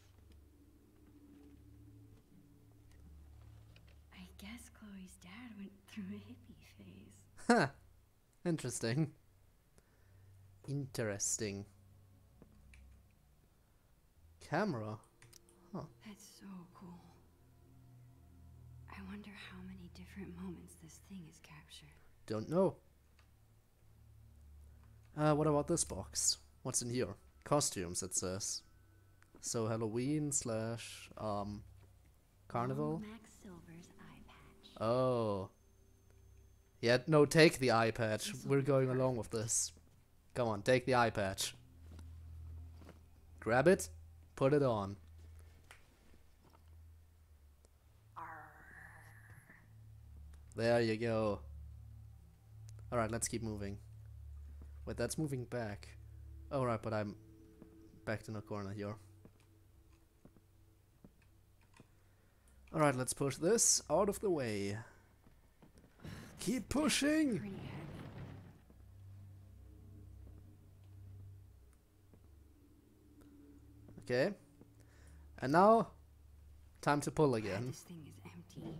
[SPEAKER 3] I guess Chloe's dad went through a hippie phase.
[SPEAKER 1] Huh. Interesting. Interesting. Camera.
[SPEAKER 3] That's so cool. I wonder how many different moments this thing has captured.
[SPEAKER 1] Don't know. Uh, what about this box? What's in here? Costumes, it says. So Halloween slash um carnival.
[SPEAKER 3] Old Max Silver's eye patch.
[SPEAKER 1] Oh. Yeah, no, take the eye patch.
[SPEAKER 3] This'll
[SPEAKER 1] We're
[SPEAKER 3] be
[SPEAKER 1] going along with this. Come on, take the eye patch. Grab it, put it on. There you go. Alright, let's keep moving. Wait, that's moving back. Alright, but I'm backed in a corner here. Alright, let's push this out of the way. Keep pushing!
[SPEAKER 3] Pretty heavy.
[SPEAKER 1] Okay. And now, time to pull
[SPEAKER 3] God,
[SPEAKER 1] again.
[SPEAKER 3] this thing is empty.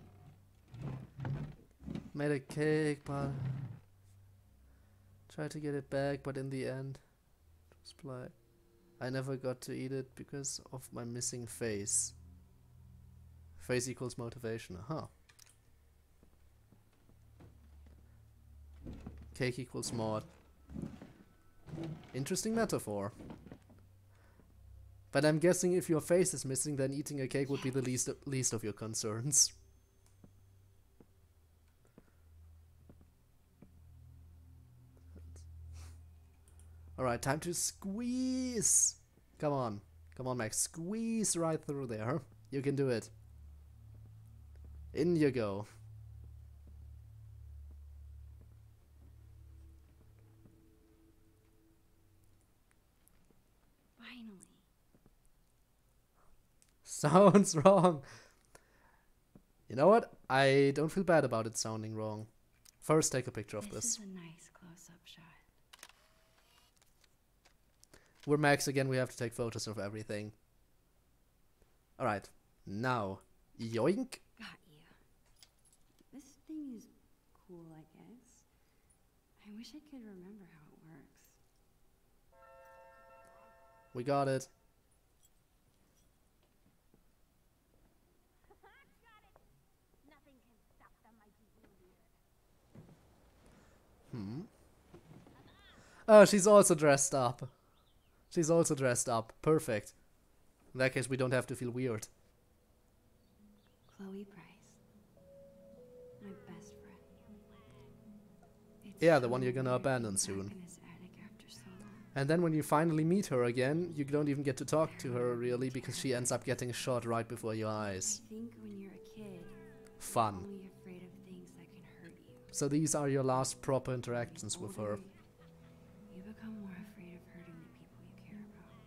[SPEAKER 1] Made a cake, but tried to get it back, but in the end, just like I never got to eat it because of my missing face. Face equals motivation, huh? Cake equals mod. Interesting metaphor. But I'm guessing if your face is missing, then eating a cake would be the least least of your concerns. Alright, time to squeeze! Come on. Come on, Max. Squeeze right through there. You can do it. In you go.
[SPEAKER 3] Finally.
[SPEAKER 1] Sounds wrong. You know what? I don't feel bad about it sounding wrong. First, take a picture of
[SPEAKER 3] This
[SPEAKER 1] this.
[SPEAKER 3] is a nice close-up shot.
[SPEAKER 1] We're Max again, we have to take photos of everything. Alright, now, yoink.
[SPEAKER 3] Got you. This thing is cool, I guess. wish I could remember how it works.
[SPEAKER 1] We got it.
[SPEAKER 4] Nothing can stop the mighty Bluebeard.
[SPEAKER 1] Hmm. Oh, she's also dressed up. She's also dressed up. Perfect. In that case, we don't have to feel weird.
[SPEAKER 3] Chloe Price. My best friend. It's
[SPEAKER 1] Yeah, the
[SPEAKER 3] so
[SPEAKER 1] one you're gonna
[SPEAKER 3] weird
[SPEAKER 1] abandon
[SPEAKER 3] being
[SPEAKER 1] soon.
[SPEAKER 3] back in this attic after so long.
[SPEAKER 1] And then when you finally meet her again, you don't even get to talk to her really because she ends up getting shot right before your eyes.
[SPEAKER 3] I think when you're a kid,
[SPEAKER 1] Fun.
[SPEAKER 3] you're only afraid of things that can hurt you.
[SPEAKER 1] So these are your last proper interactions with her.
[SPEAKER 3] Older, you become more afraid of hurting the people you care about.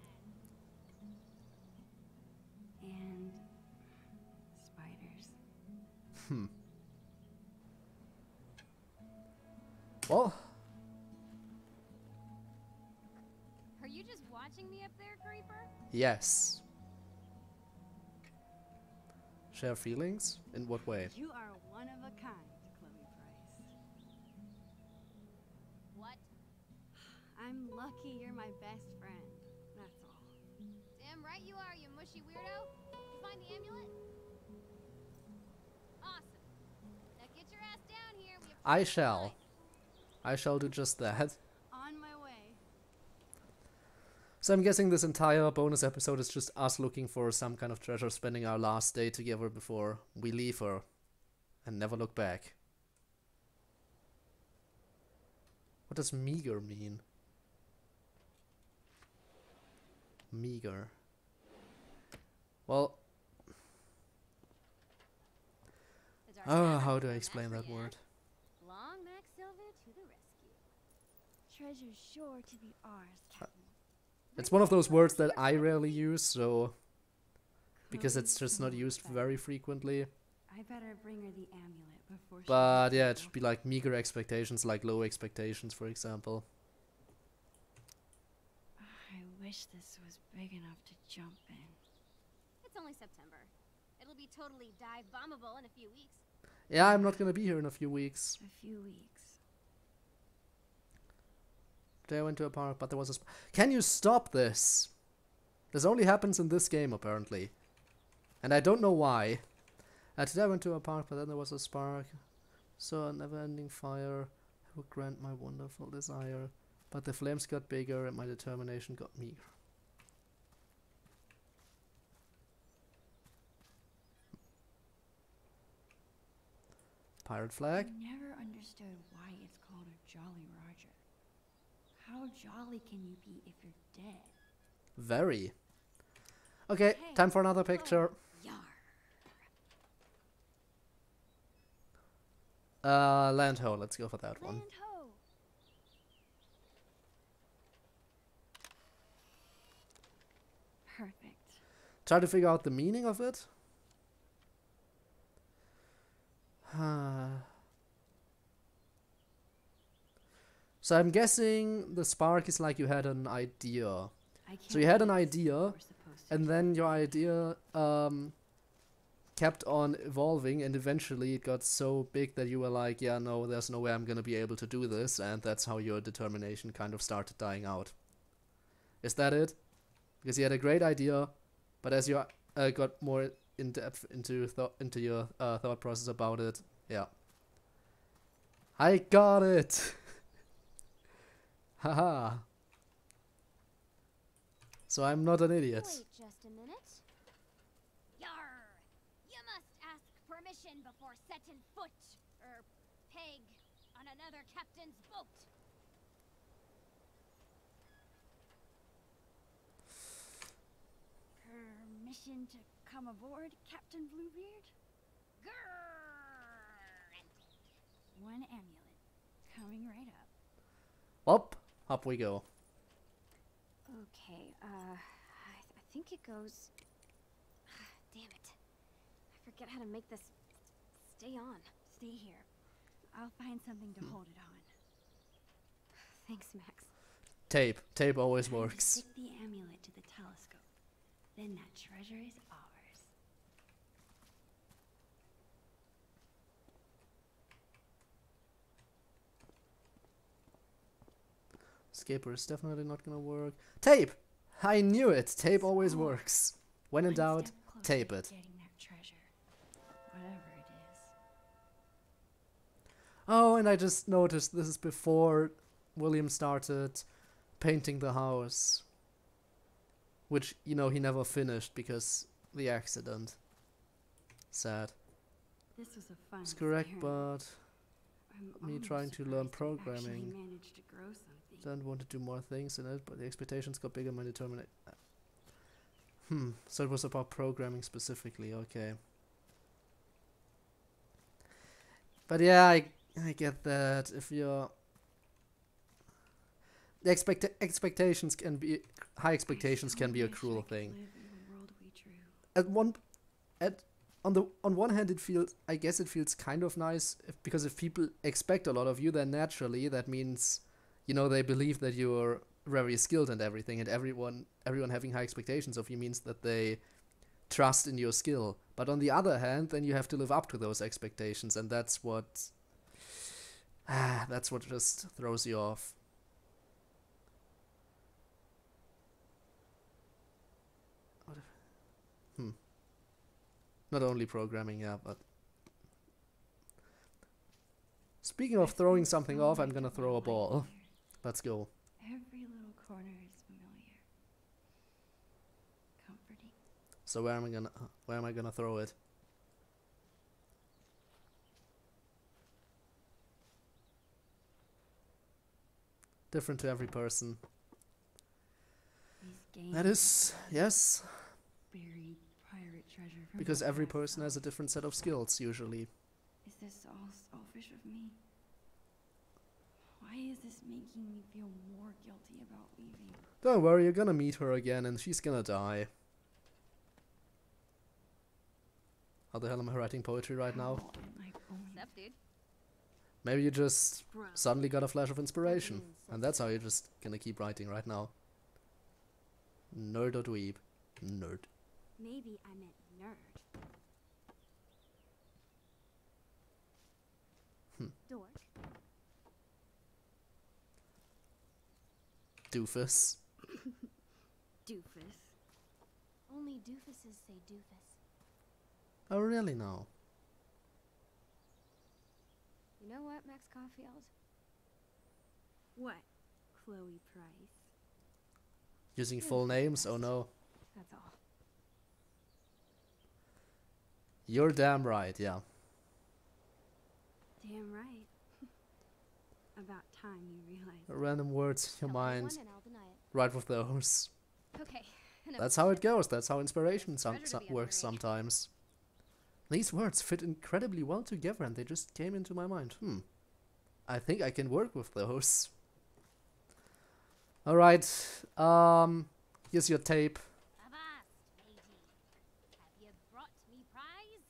[SPEAKER 3] And spiders.
[SPEAKER 1] Hmm. Well,
[SPEAKER 2] Are you just watching me up there, Creeper?
[SPEAKER 1] yes. Share feelings? In what way?
[SPEAKER 3] You are one of a kind, Chloe Price.
[SPEAKER 2] What?
[SPEAKER 3] I'm lucky you're my best friend. That's all.
[SPEAKER 2] Damn right you are, you mushy weirdo. You find the amulet? Awesome. Now get your ass down here. We have
[SPEAKER 1] I
[SPEAKER 2] plenty of
[SPEAKER 1] shall.
[SPEAKER 2] time.
[SPEAKER 1] I shall do just that.
[SPEAKER 3] On my way.
[SPEAKER 1] So I'm guessing this entire bonus episode is just us looking for some kind of treasure, spending our last day together before we leave her and never look back. What does meager mean? Meager. Well,
[SPEAKER 2] The Dark
[SPEAKER 1] oh,
[SPEAKER 2] Tower
[SPEAKER 1] how
[SPEAKER 2] was
[SPEAKER 1] do I
[SPEAKER 2] no
[SPEAKER 1] explain
[SPEAKER 2] match
[SPEAKER 1] that
[SPEAKER 2] for ya.
[SPEAKER 1] word?
[SPEAKER 2] Long Max Silver to the rescue.
[SPEAKER 3] Treasure's sure to be ours, Captain.
[SPEAKER 1] It's one of those words that I rarely use, so because it's just not used very frequently.
[SPEAKER 3] I better bring her the amulet before she
[SPEAKER 1] But
[SPEAKER 3] gets
[SPEAKER 1] yeah,
[SPEAKER 3] to
[SPEAKER 1] it
[SPEAKER 3] go.
[SPEAKER 1] should be like meager expectations, like low expectations, for example.
[SPEAKER 3] I wish this was big enough to jump in.
[SPEAKER 2] It's only September. It'll be totally dive bombable in a few weeks.
[SPEAKER 1] Yeah, I'm not gonna be here in a few weeks.
[SPEAKER 3] A few weeks.
[SPEAKER 1] Today I went to a park, but there was a... Sp Can you stop this? This only happens in this game, apparently. And I don't know why. Uh, today I went to a park, but then there was a spark. So a never-ending fire would grant my wonderful desire. But the flames got bigger and my determination got meager. Pirate flag?
[SPEAKER 3] I never understood why it's called a Jolly Roger. How jolly can you be if you're dead?
[SPEAKER 1] Very. Okay,
[SPEAKER 3] Hey,
[SPEAKER 1] time for another picture.
[SPEAKER 3] Yar.
[SPEAKER 1] Uh, land ho, let's go for that one.
[SPEAKER 3] Land ho. Perfect.
[SPEAKER 1] Try to figure out the meaning of it. So I'm guessing the spark is like you had an idea.
[SPEAKER 3] I can't
[SPEAKER 1] So you had an
[SPEAKER 3] believe this is
[SPEAKER 1] idea,
[SPEAKER 3] what we're supposed to
[SPEAKER 1] and
[SPEAKER 3] do.
[SPEAKER 1] then your idea um, kept on evolving, and eventually it got so big that you were like, yeah, no, there's no way I'm gonna be able to do this, and that's how your determination kind of started dying out. Is that it? Because you had a great idea, but as you uh, got more in depth into thought into your uh, thought process about it, yeah. I got it. Haha. So I'm not an idiot.
[SPEAKER 2] Wait just a minute. Yar! You must ask permission before setting foot, er, peg, on another captain's boat.
[SPEAKER 3] Permission to come aboard, Captain Bluebeard?
[SPEAKER 2] Grrr!
[SPEAKER 3] One amulet. Coming right up.
[SPEAKER 1] Up, up we go.
[SPEAKER 2] Okay, uh, I, th I think it goes... Damn it. I forget how to make this stay on.
[SPEAKER 3] Stay here. I'll find something to hold it on.
[SPEAKER 2] Thanks, Max.
[SPEAKER 1] Tape. Tape always
[SPEAKER 3] Time to
[SPEAKER 1] works.
[SPEAKER 3] stick the amulet to the telescope. Then that treasure is ours.
[SPEAKER 1] Escaper is definitely not gonna work. Tape! I knew it! Tape always works. When in
[SPEAKER 3] One
[SPEAKER 1] doubt,
[SPEAKER 3] step closer
[SPEAKER 1] tape
[SPEAKER 3] to
[SPEAKER 1] it.
[SPEAKER 3] Getting that treasure, whatever it is.
[SPEAKER 1] Oh, and I just noticed this is before William started painting the house. Which, you know, he never finished because the accident. Sad.
[SPEAKER 3] This was a fun
[SPEAKER 1] It's correct,
[SPEAKER 3] experiment.
[SPEAKER 1] but
[SPEAKER 3] I'm
[SPEAKER 1] me
[SPEAKER 3] almost
[SPEAKER 1] trying to learn
[SPEAKER 3] surprised we actually
[SPEAKER 1] programming.
[SPEAKER 3] managed to grow something.
[SPEAKER 1] Don't want to do more things in it, but the expectations got bigger. My determination. Hmm. So it was about programming specifically. Okay. But yeah, I I get that. If you're the expect expectations can be high expectations
[SPEAKER 3] I so
[SPEAKER 1] can be a
[SPEAKER 3] wish I
[SPEAKER 1] cruel
[SPEAKER 3] could
[SPEAKER 1] thing.
[SPEAKER 3] live in the world we drew.
[SPEAKER 1] At one, at on the on one hand, it feels I guess it feels kind of nice if, because if people expect a lot of you, then naturally that means, you know, they believe that you're very skilled and everything, and everyone everyone having high expectations of you means that they trust in your skill. But on the other hand, then you have to live up to those expectations, and that's what ah, that's what just throws you off. What if, hmm. Not only programming, yeah, but speaking of throwing something off, I'm gonna throw a ball. Let's go.
[SPEAKER 3] Every little corner is familiar. Comforting.
[SPEAKER 1] So where am I gonna where am I gonna throw it? Different to every person.
[SPEAKER 3] These games
[SPEAKER 1] That is yes,
[SPEAKER 3] buried pirate treasure from
[SPEAKER 1] because
[SPEAKER 3] my
[SPEAKER 1] every
[SPEAKER 3] past
[SPEAKER 1] person has a
[SPEAKER 3] self.
[SPEAKER 1] different set of skills usually.
[SPEAKER 3] Is this all selfish of me? Why is this making me feel more guilty about leaving?
[SPEAKER 1] Don't worry, you're gonna meet her again and she's gonna die. How the hell am I writing poetry right now?
[SPEAKER 3] How am I going
[SPEAKER 2] What's up, dude?
[SPEAKER 1] Maybe you just
[SPEAKER 3] Bro.
[SPEAKER 1] suddenly got a flash of inspiration.
[SPEAKER 2] Doesn't mean
[SPEAKER 1] And that's how you're just gonna keep writing right now. Nerd or dweeb? Nerd.
[SPEAKER 2] Maybe I meant nerd.
[SPEAKER 1] Hmm.
[SPEAKER 2] Dork.
[SPEAKER 1] Doofus.
[SPEAKER 2] Doofus. Only doofuses say doofus.
[SPEAKER 1] Oh really now?
[SPEAKER 2] You know what, Max Caulfield?
[SPEAKER 3] What? Chloe Price.
[SPEAKER 1] Using
[SPEAKER 2] You're
[SPEAKER 1] full
[SPEAKER 2] the
[SPEAKER 1] names? Oh
[SPEAKER 2] best.
[SPEAKER 1] no.
[SPEAKER 2] That's all.
[SPEAKER 1] You're damn right, yeah.
[SPEAKER 3] Damn right. About time you realized.
[SPEAKER 1] Random words in your
[SPEAKER 2] Tell me
[SPEAKER 1] mind.
[SPEAKER 2] one and I'll deny it.
[SPEAKER 1] Right with those.
[SPEAKER 2] Okay. enough
[SPEAKER 1] That's
[SPEAKER 2] of
[SPEAKER 1] how
[SPEAKER 2] this
[SPEAKER 1] it goes. That's how inspiration
[SPEAKER 2] It's
[SPEAKER 1] some,
[SPEAKER 2] better to
[SPEAKER 1] some
[SPEAKER 2] be
[SPEAKER 1] works
[SPEAKER 2] underage.
[SPEAKER 1] sometimes. These words fit incredibly well together and they just came into my mind. Hmm. I think I can work with those. Alright. Um, here's your tape.
[SPEAKER 2] Avast, matey. Have you brought me prize?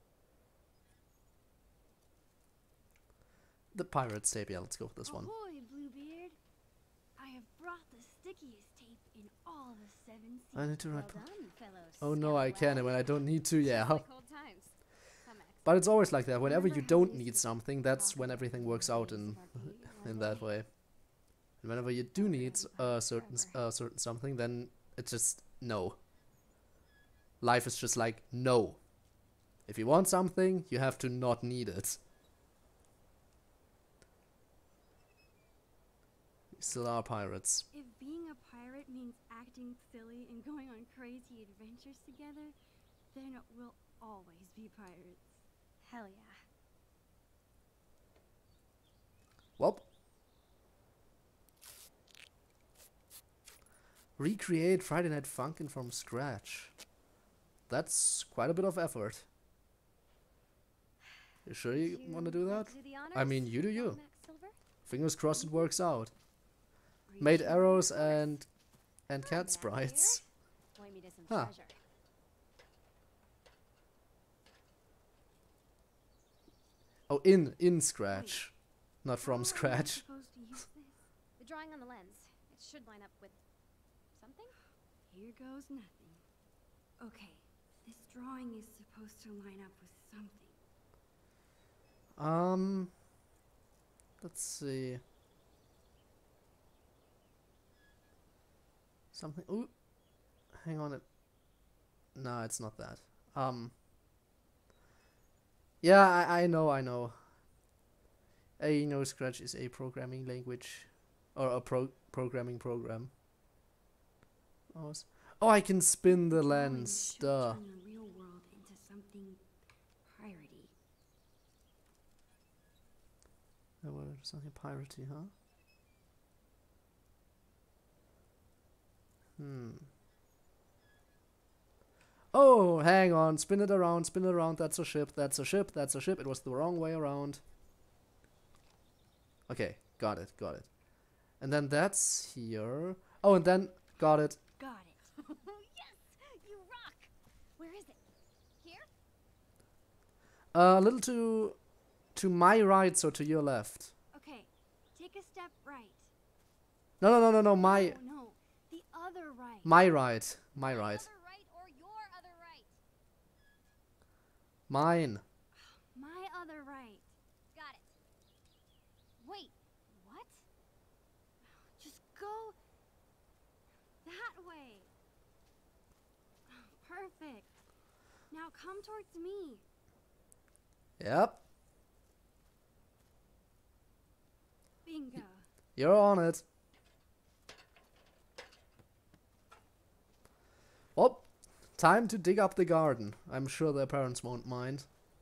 [SPEAKER 1] The pirate's tape. Yeah, let's go with this one.
[SPEAKER 3] Ahoy, Bluebeard! I have brought the stickiest tape in all the seven seas.
[SPEAKER 1] I need to
[SPEAKER 2] Well
[SPEAKER 1] write.
[SPEAKER 2] done, fellow
[SPEAKER 1] Oh no, I can, and when I don't need to, yeah.
[SPEAKER 2] Like old times. Some Max.
[SPEAKER 1] But it's always like that. Whenever
[SPEAKER 2] Remember
[SPEAKER 1] you
[SPEAKER 2] how
[SPEAKER 1] don't
[SPEAKER 2] we used
[SPEAKER 1] need
[SPEAKER 2] to
[SPEAKER 1] something, that's
[SPEAKER 2] talk
[SPEAKER 1] when
[SPEAKER 2] about
[SPEAKER 1] everything
[SPEAKER 2] the
[SPEAKER 1] works
[SPEAKER 2] old
[SPEAKER 1] out
[SPEAKER 2] days
[SPEAKER 1] in
[SPEAKER 2] of our date one
[SPEAKER 1] in that
[SPEAKER 2] day?
[SPEAKER 1] way. And whenever you do need
[SPEAKER 2] Already
[SPEAKER 1] a
[SPEAKER 2] gone
[SPEAKER 1] certain s-
[SPEAKER 2] forever.
[SPEAKER 1] uh, certain something, then it's just no. Life is just like no. If you want something, you have to not need it. We still are pirates.
[SPEAKER 3] If being a pirate means acting silly and going on crazy adventures together, then we'll always be pirates.
[SPEAKER 2] Hell yeah.
[SPEAKER 1] Well. Recreate Friday Night Funkin' from scratch. That's quite a bit of effort. You sure you
[SPEAKER 2] Would
[SPEAKER 1] want to do
[SPEAKER 2] like
[SPEAKER 1] that?
[SPEAKER 2] to the
[SPEAKER 1] I
[SPEAKER 2] honors,
[SPEAKER 1] mean, you do
[SPEAKER 2] young
[SPEAKER 1] you.
[SPEAKER 2] Max Silver?
[SPEAKER 1] Fingers crossed it works out.
[SPEAKER 3] Are you
[SPEAKER 1] Made
[SPEAKER 3] sure?
[SPEAKER 1] arrows and and
[SPEAKER 2] Hi,
[SPEAKER 1] cat
[SPEAKER 2] Max
[SPEAKER 1] sprites.
[SPEAKER 2] here. Point me to some
[SPEAKER 1] Huh.
[SPEAKER 2] treasure.
[SPEAKER 1] Oh, in in scratch, not
[SPEAKER 3] How
[SPEAKER 1] from
[SPEAKER 3] am I
[SPEAKER 1] scratch.
[SPEAKER 3] supposed to use this?
[SPEAKER 2] The drawing on the lens. It should line up with something?
[SPEAKER 3] Here goes nothing. Okay, this drawing is supposed to line up with something.
[SPEAKER 1] Um, let's see. Something. Ooh, hang on. It. No, it's not that. Um. Yeah, I, I know, I know. A no scratch is a programming language, or a pro programming program. Oh, s- oh, I can spin the lens.
[SPEAKER 3] Should
[SPEAKER 1] Duh.
[SPEAKER 3] turn the real world into something piratey.
[SPEAKER 1] Oh, well, something piratey, huh? Hmm. Oh, hang on. Spin it around, spin it around. That's a ship, that's a ship, that's a ship. It was the wrong way around. Okay, got it, got it. And then that's here. Oh, and then, got it.
[SPEAKER 3] Got it.
[SPEAKER 2] Yes! You rock! Where is it? Here?
[SPEAKER 1] Uh, a little to, to my right, so to your left.
[SPEAKER 3] Okay, take a step right.
[SPEAKER 1] No, no, no, no, no, my,
[SPEAKER 3] Oh no, the other right.
[SPEAKER 1] my right, my right.
[SPEAKER 2] Other right or your other right?
[SPEAKER 1] Mine.
[SPEAKER 3] My other right.
[SPEAKER 2] Got it. Wait, what?
[SPEAKER 3] Just go that way. Perfect. Now come towards me.
[SPEAKER 1] Yep,
[SPEAKER 3] Bingo.
[SPEAKER 1] you're on it. Well, time to dig up the garden. I'm sure their parents won't mind.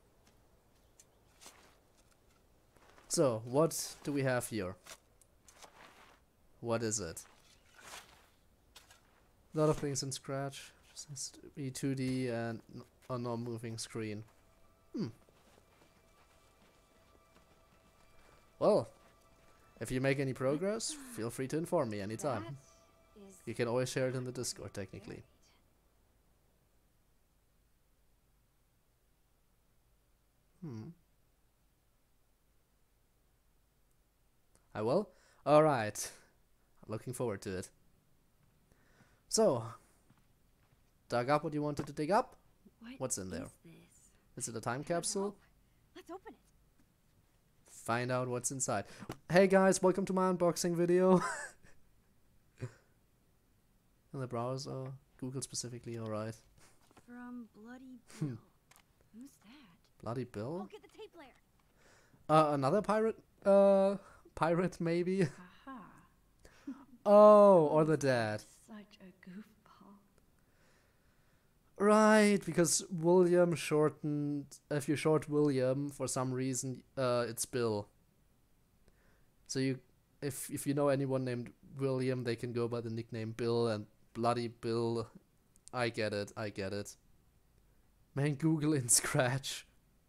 [SPEAKER 1] So, what do we have here? What is it? A lot of things in Scratch. Just has to be two D and n- a non-moving screen. Hmm. Well, if you make any progress, feel free to inform me anytime.
[SPEAKER 2] That is
[SPEAKER 1] You can always share it in the Discord, technically. Hmm. I will? Alright. Looking forward to it. So, dug up what you wanted to dig up?
[SPEAKER 3] What
[SPEAKER 1] What's in there?
[SPEAKER 3] is this?
[SPEAKER 1] Is it a time
[SPEAKER 2] I don't
[SPEAKER 1] capsule?
[SPEAKER 2] know. Let's open it.
[SPEAKER 1] Find out what's inside. Hey guys, welcome to my unboxing video. In the browser, Google specifically, alright.
[SPEAKER 3] From Bloody
[SPEAKER 1] Hmm.
[SPEAKER 3] Bill. Who's that?
[SPEAKER 1] Bloody
[SPEAKER 2] Oh,
[SPEAKER 1] Bill?
[SPEAKER 2] get the tape player.
[SPEAKER 1] Uh, another pirate? Uh, pirate maybe?
[SPEAKER 3] Aha.
[SPEAKER 1] Oh, or the dad.
[SPEAKER 3] Such a goofball.
[SPEAKER 1] Right, because William shortened, if you short William for some reason, uh, it's Bill. So you, if if you know anyone named William, they can go by the nickname Bill, and Bloody Bill. I get it, I get it. Man, Google in Scratch.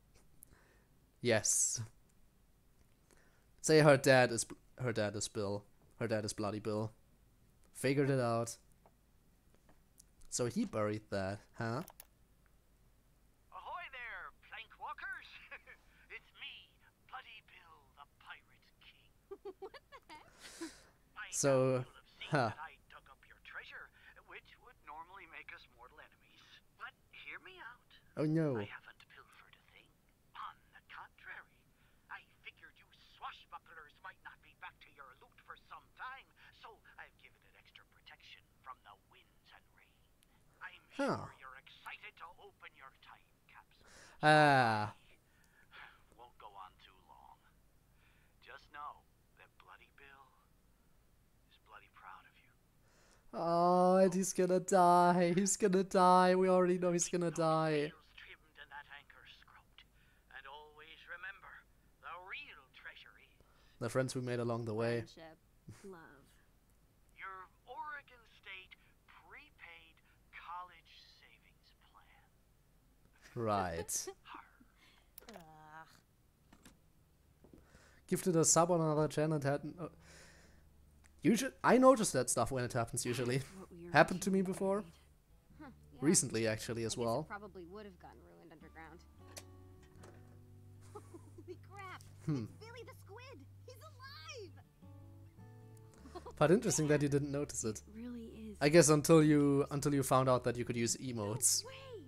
[SPEAKER 1] Yes. Say her dad is her dad is Bill. Her dad is Bloody Bill. Figured it out. So he buried that, huh?
[SPEAKER 5] Ahoy there, plank walkers! It's me, Bloody Bill, the Pirate King.
[SPEAKER 2] What the heck?
[SPEAKER 5] By
[SPEAKER 1] So,
[SPEAKER 5] now you'll have seen
[SPEAKER 1] huh.
[SPEAKER 5] that I dug up your treasure, which would normally make us mortal enemies. But hear me out.
[SPEAKER 1] Oh no.
[SPEAKER 5] I haven't pilfered a thing. On the contrary, I figured you swashbucklers might not be back to your loot for some time, so I've given it extra protection from the winds and rain. I'm
[SPEAKER 1] Huh.
[SPEAKER 5] sure you're excited to open your time capsule.
[SPEAKER 1] Ah.
[SPEAKER 5] Won't go on too long. Just know that Bloody Bill is bloody proud of you.
[SPEAKER 1] Oh, and he's gonna die. He's gonna die. We already know he's gonna die.
[SPEAKER 5] Sails trimmed and that anchor scrubbed. And always remember, the real treasure is
[SPEAKER 1] The friends we made along the way.
[SPEAKER 2] Friendship.
[SPEAKER 3] Love.
[SPEAKER 5] your Oregon State prepaid college savings plan.
[SPEAKER 1] Right.
[SPEAKER 2] Ugh.
[SPEAKER 1] Gifted a sub on another channel and hadn't. Uh, usually, I notice that stuff when it happens. Usually,
[SPEAKER 3] What we were
[SPEAKER 1] happened to me
[SPEAKER 3] originally
[SPEAKER 1] before.
[SPEAKER 3] married.
[SPEAKER 2] Huh, yeah.
[SPEAKER 1] Recently, actually,
[SPEAKER 2] I
[SPEAKER 1] as
[SPEAKER 2] guess
[SPEAKER 1] well.
[SPEAKER 2] It probably would have gotten ruined underground. Holy crap!
[SPEAKER 1] Hmm.
[SPEAKER 2] It's Billy the Squid! He's alive!
[SPEAKER 1] But interesting that you didn't notice it.
[SPEAKER 3] Really is.
[SPEAKER 1] I guess until you until you found out that you could use emotes.
[SPEAKER 3] No way!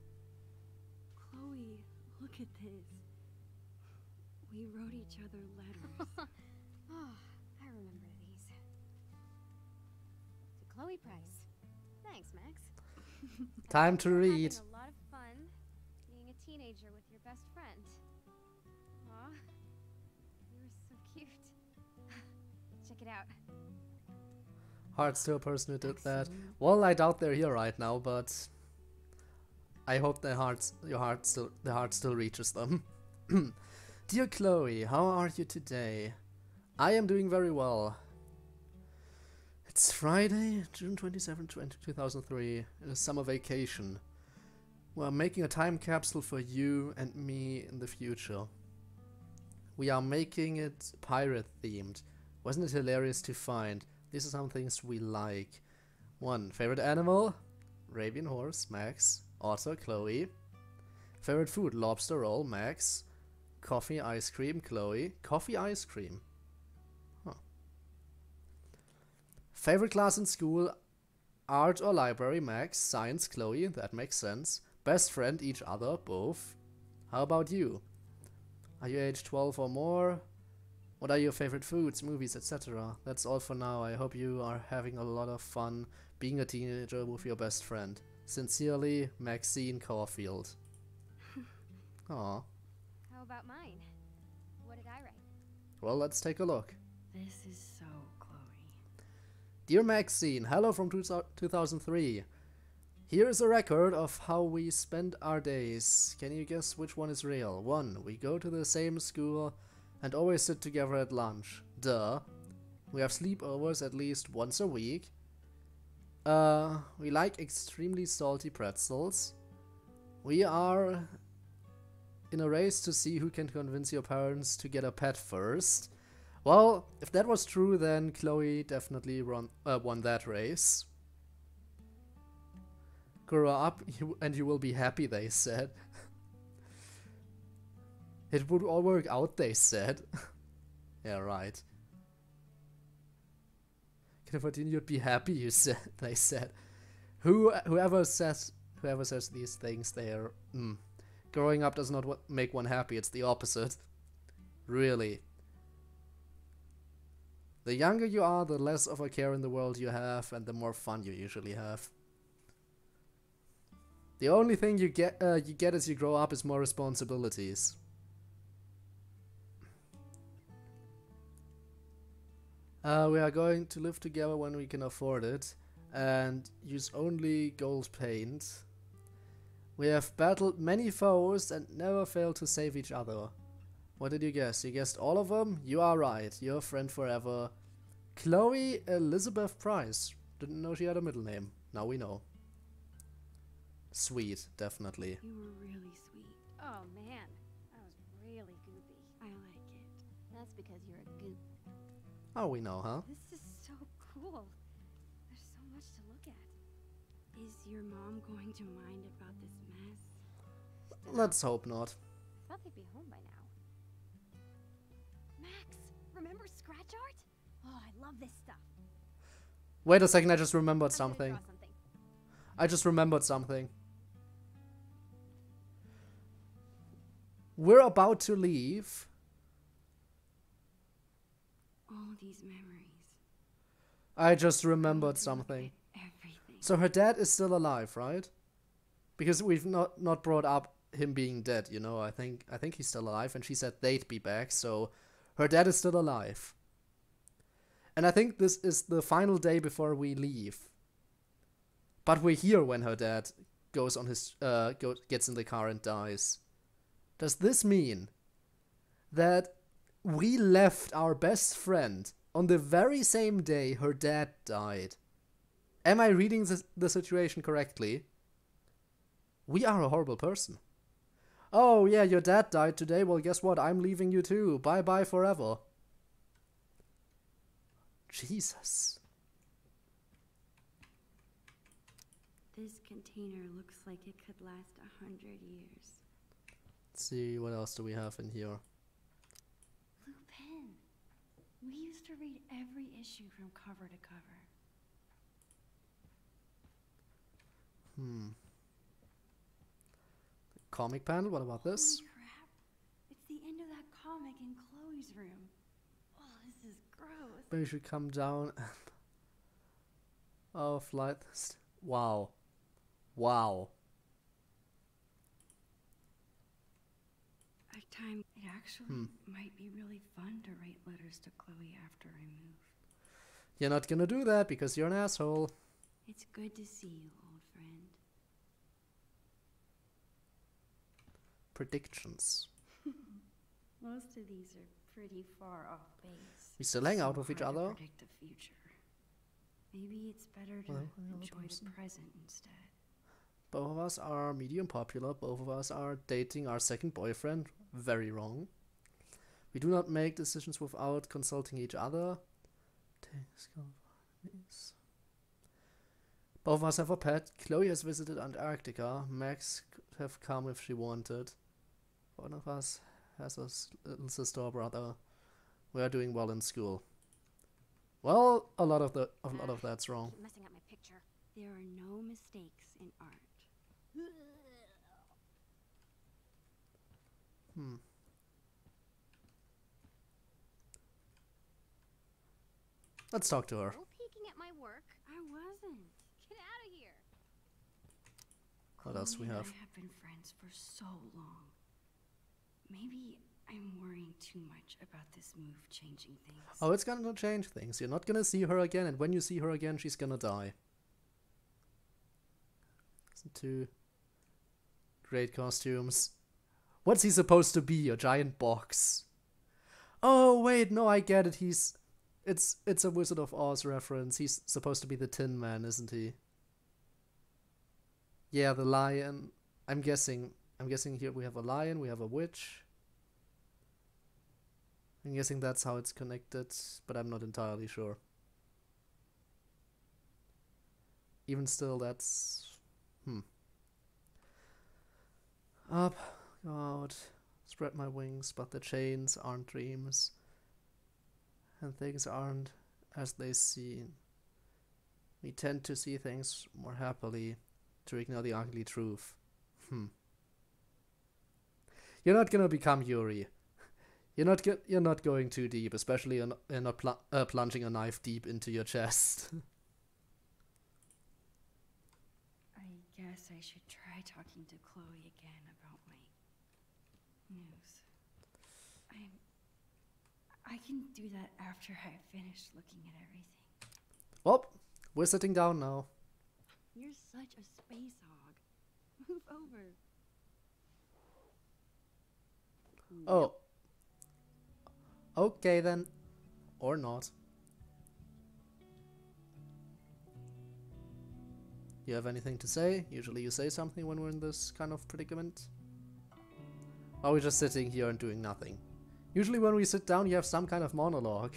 [SPEAKER 3] Chloe, look at this. We wrote each other letters.
[SPEAKER 2] Oh, I remember these. To Chloe price. Thanks, Max.
[SPEAKER 1] Time to
[SPEAKER 2] You're
[SPEAKER 1] read.
[SPEAKER 2] Having a lot of fun being a teenager with your best friend. Aw, you were so cute. Check it out.
[SPEAKER 1] Hearts to a person who did that.
[SPEAKER 3] Excellent.
[SPEAKER 1] Well, I doubt they're here right now, but I hope their hearts, your heart still, the heart still reaches them. Dear Chloe, how are you today? I am doing very well. It's Friday, June twenty-seventh, two thousand three. It is summer vacation. We're making a time capsule for you and me in the future. We are making it pirate themed. Wasn't it hilarious to find? These are some things we like. One, favorite animal? Arabian horse, Max. Otter, Chloe. Favorite food? Lobster roll, Max. Coffee, ice cream, Chloe. Coffee, ice cream. Huh. Favorite class in school? Art or library, Max. Science, Chloe. That makes sense. Best friend, each other, both. How about you? Are you age twelve or more? What are your favorite foods, movies, et cetera? That's all for now. I hope you are having a lot of fun being a teenager with your best friend. Sincerely, Maxine Caulfield. Aw.
[SPEAKER 2] How about mine? What did I write?
[SPEAKER 1] Well, let's take a look.
[SPEAKER 3] This is so Chloe.
[SPEAKER 1] Dear Maxine, hello from two thousand three. Here is a record of how we spend our days. Can you guess which one is real? One, we go to the same school and always sit together at lunch. Duh. We have sleepovers at least once a week. Uh, we like extremely salty pretzels. We are in a race to see who can convince your parents to get a pet first. Well, if that was true, then Chloe definitely run, uh, won that race. Grow up you, and you will be happy, they said. It would all work out, they said. Yeah, right. Kindergarten, you'd be happy, you said. They said. Who, whoever says, whoever says these things, they are. Mm. Growing up does not w make one happy. It's the opposite. Really. The younger you are, the less of a care in the world you have, and the more fun you usually have. The only thing you get, uh, you get as you grow up is more responsibilities. Uh, we are going to live together when we can afford it, and use only gold paint. We have battled many foes and never failed to save each other. What did you guess? You guessed all of them? You are right. Your friend forever, Chloe Elizabeth Price. Didn't know she had a middle name. Now we know. Sweet, definitely.
[SPEAKER 3] You were really sweet.
[SPEAKER 2] Oh man, that was really goopy.
[SPEAKER 3] I like it.
[SPEAKER 2] That's because you're a goop.
[SPEAKER 1] Oh, we know, huh?
[SPEAKER 2] This is so cool. There's so much to look at.
[SPEAKER 3] Is your mom going to mind about this mess?
[SPEAKER 1] Let's hope not.
[SPEAKER 2] I thought they'd be home by now. Max, remember scratch art? Oh, I love this stuff.
[SPEAKER 1] Wait a second, I just remembered
[SPEAKER 2] I'm gonna
[SPEAKER 1] something.
[SPEAKER 2] draw something.
[SPEAKER 1] I just remembered something. We're about to leave.
[SPEAKER 3] All these memories.
[SPEAKER 1] I just remembered
[SPEAKER 3] Look
[SPEAKER 1] something.
[SPEAKER 3] at everything.
[SPEAKER 1] So her dad is still alive, right? Because we've not not brought up him being dead, you know. I think I think he's still alive, and she said they'd be back, so her dad is still alive. And I think this is the final day before we leave. But we're here when her dad goes on his uh go, gets in the car and dies. Does this mean that we left our best friend on the very same day her dad died? Am I reading the, the situation correctly? We are a horrible person. Oh yeah, your dad died today. Well, guess what? I'm leaving you too. Bye bye forever. Jesus.
[SPEAKER 3] This container looks like it could last a hundred years.
[SPEAKER 1] Let's see, what else do we have in here?
[SPEAKER 3] Blue pen. We used to read every issue from cover to cover.
[SPEAKER 1] Hmm. Comic panel, what about this?
[SPEAKER 3] Holy crap. It's the end of that comic in Chloe's room. Oh, this is gross.
[SPEAKER 1] Maybe we should come down. Oh, flight. Wow. Wow.
[SPEAKER 3] At time, it actually
[SPEAKER 1] Hmm.
[SPEAKER 3] might be really fun to write letters to Chloe after I move.
[SPEAKER 1] You're not gonna do that because you're an asshole.
[SPEAKER 3] It's good to see you, old friend.
[SPEAKER 1] Predictions.
[SPEAKER 3] Most of these are pretty far off base.
[SPEAKER 1] We still hang out with each
[SPEAKER 3] hard to
[SPEAKER 1] other.
[SPEAKER 3] predict the future. Maybe it's better to
[SPEAKER 1] Well, another
[SPEAKER 3] enjoy
[SPEAKER 1] person.
[SPEAKER 3] the present instead.
[SPEAKER 1] Both of us are medium popular. Both of us are dating our second boyfriend. Very wrong. We do not make decisions without consulting each other. Both of us have a pet. Chloe has visited Antarctica. Max could have come if she wanted. One of us has a s- little sister or brother. We are doing well in school. Well, a lot of the a lot of that's wrong.
[SPEAKER 2] Keep messing up my picture.
[SPEAKER 3] There are no mistakes in art.
[SPEAKER 1] Hmm. Let's talk to her.
[SPEAKER 2] No peeking at my work.
[SPEAKER 3] I wasn't.
[SPEAKER 2] Get out of here.
[SPEAKER 1] What else we
[SPEAKER 3] Chloe and
[SPEAKER 1] have?
[SPEAKER 3] I have been friends for so long. Maybe I'm worrying too much about this move changing things.
[SPEAKER 1] Oh, it's gonna change things. You're not gonna see her again, and when you see her again, she's gonna die. Two great costumes. What's he supposed to be? A giant box? Oh wait, no, I get it. He's, it's it's a Wizard of Oz reference. He's supposed to be the Tin Man, isn't he? Yeah, the lion. I'm guessing. I'm guessing here we have a lion. We have a witch. I'm guessing that's how it's connected, but I'm not entirely sure. Even still, that's... Hmm. Up, out, spread my wings, but the chains aren't dreams, and things aren't as they seem. We tend to see things more happily, to ignore the ugly truth. Hmm. You're not gonna become Yuri. You're not go you're not going too deep, especially in, in not pl uh, plunging a knife deep into your chest.
[SPEAKER 3] I guess I should try talking to Chloe again about my news. I I can do that after I finish looking at everything.
[SPEAKER 1] Well, we're sitting down now.
[SPEAKER 3] You're such a space hog. Move over.
[SPEAKER 1] Oh. Okay then. Or not. You have anything to say? Usually you say something when we're in this kind of predicament. Or are we just sitting here and doing nothing? Usually when we sit down you have some kind of monologue.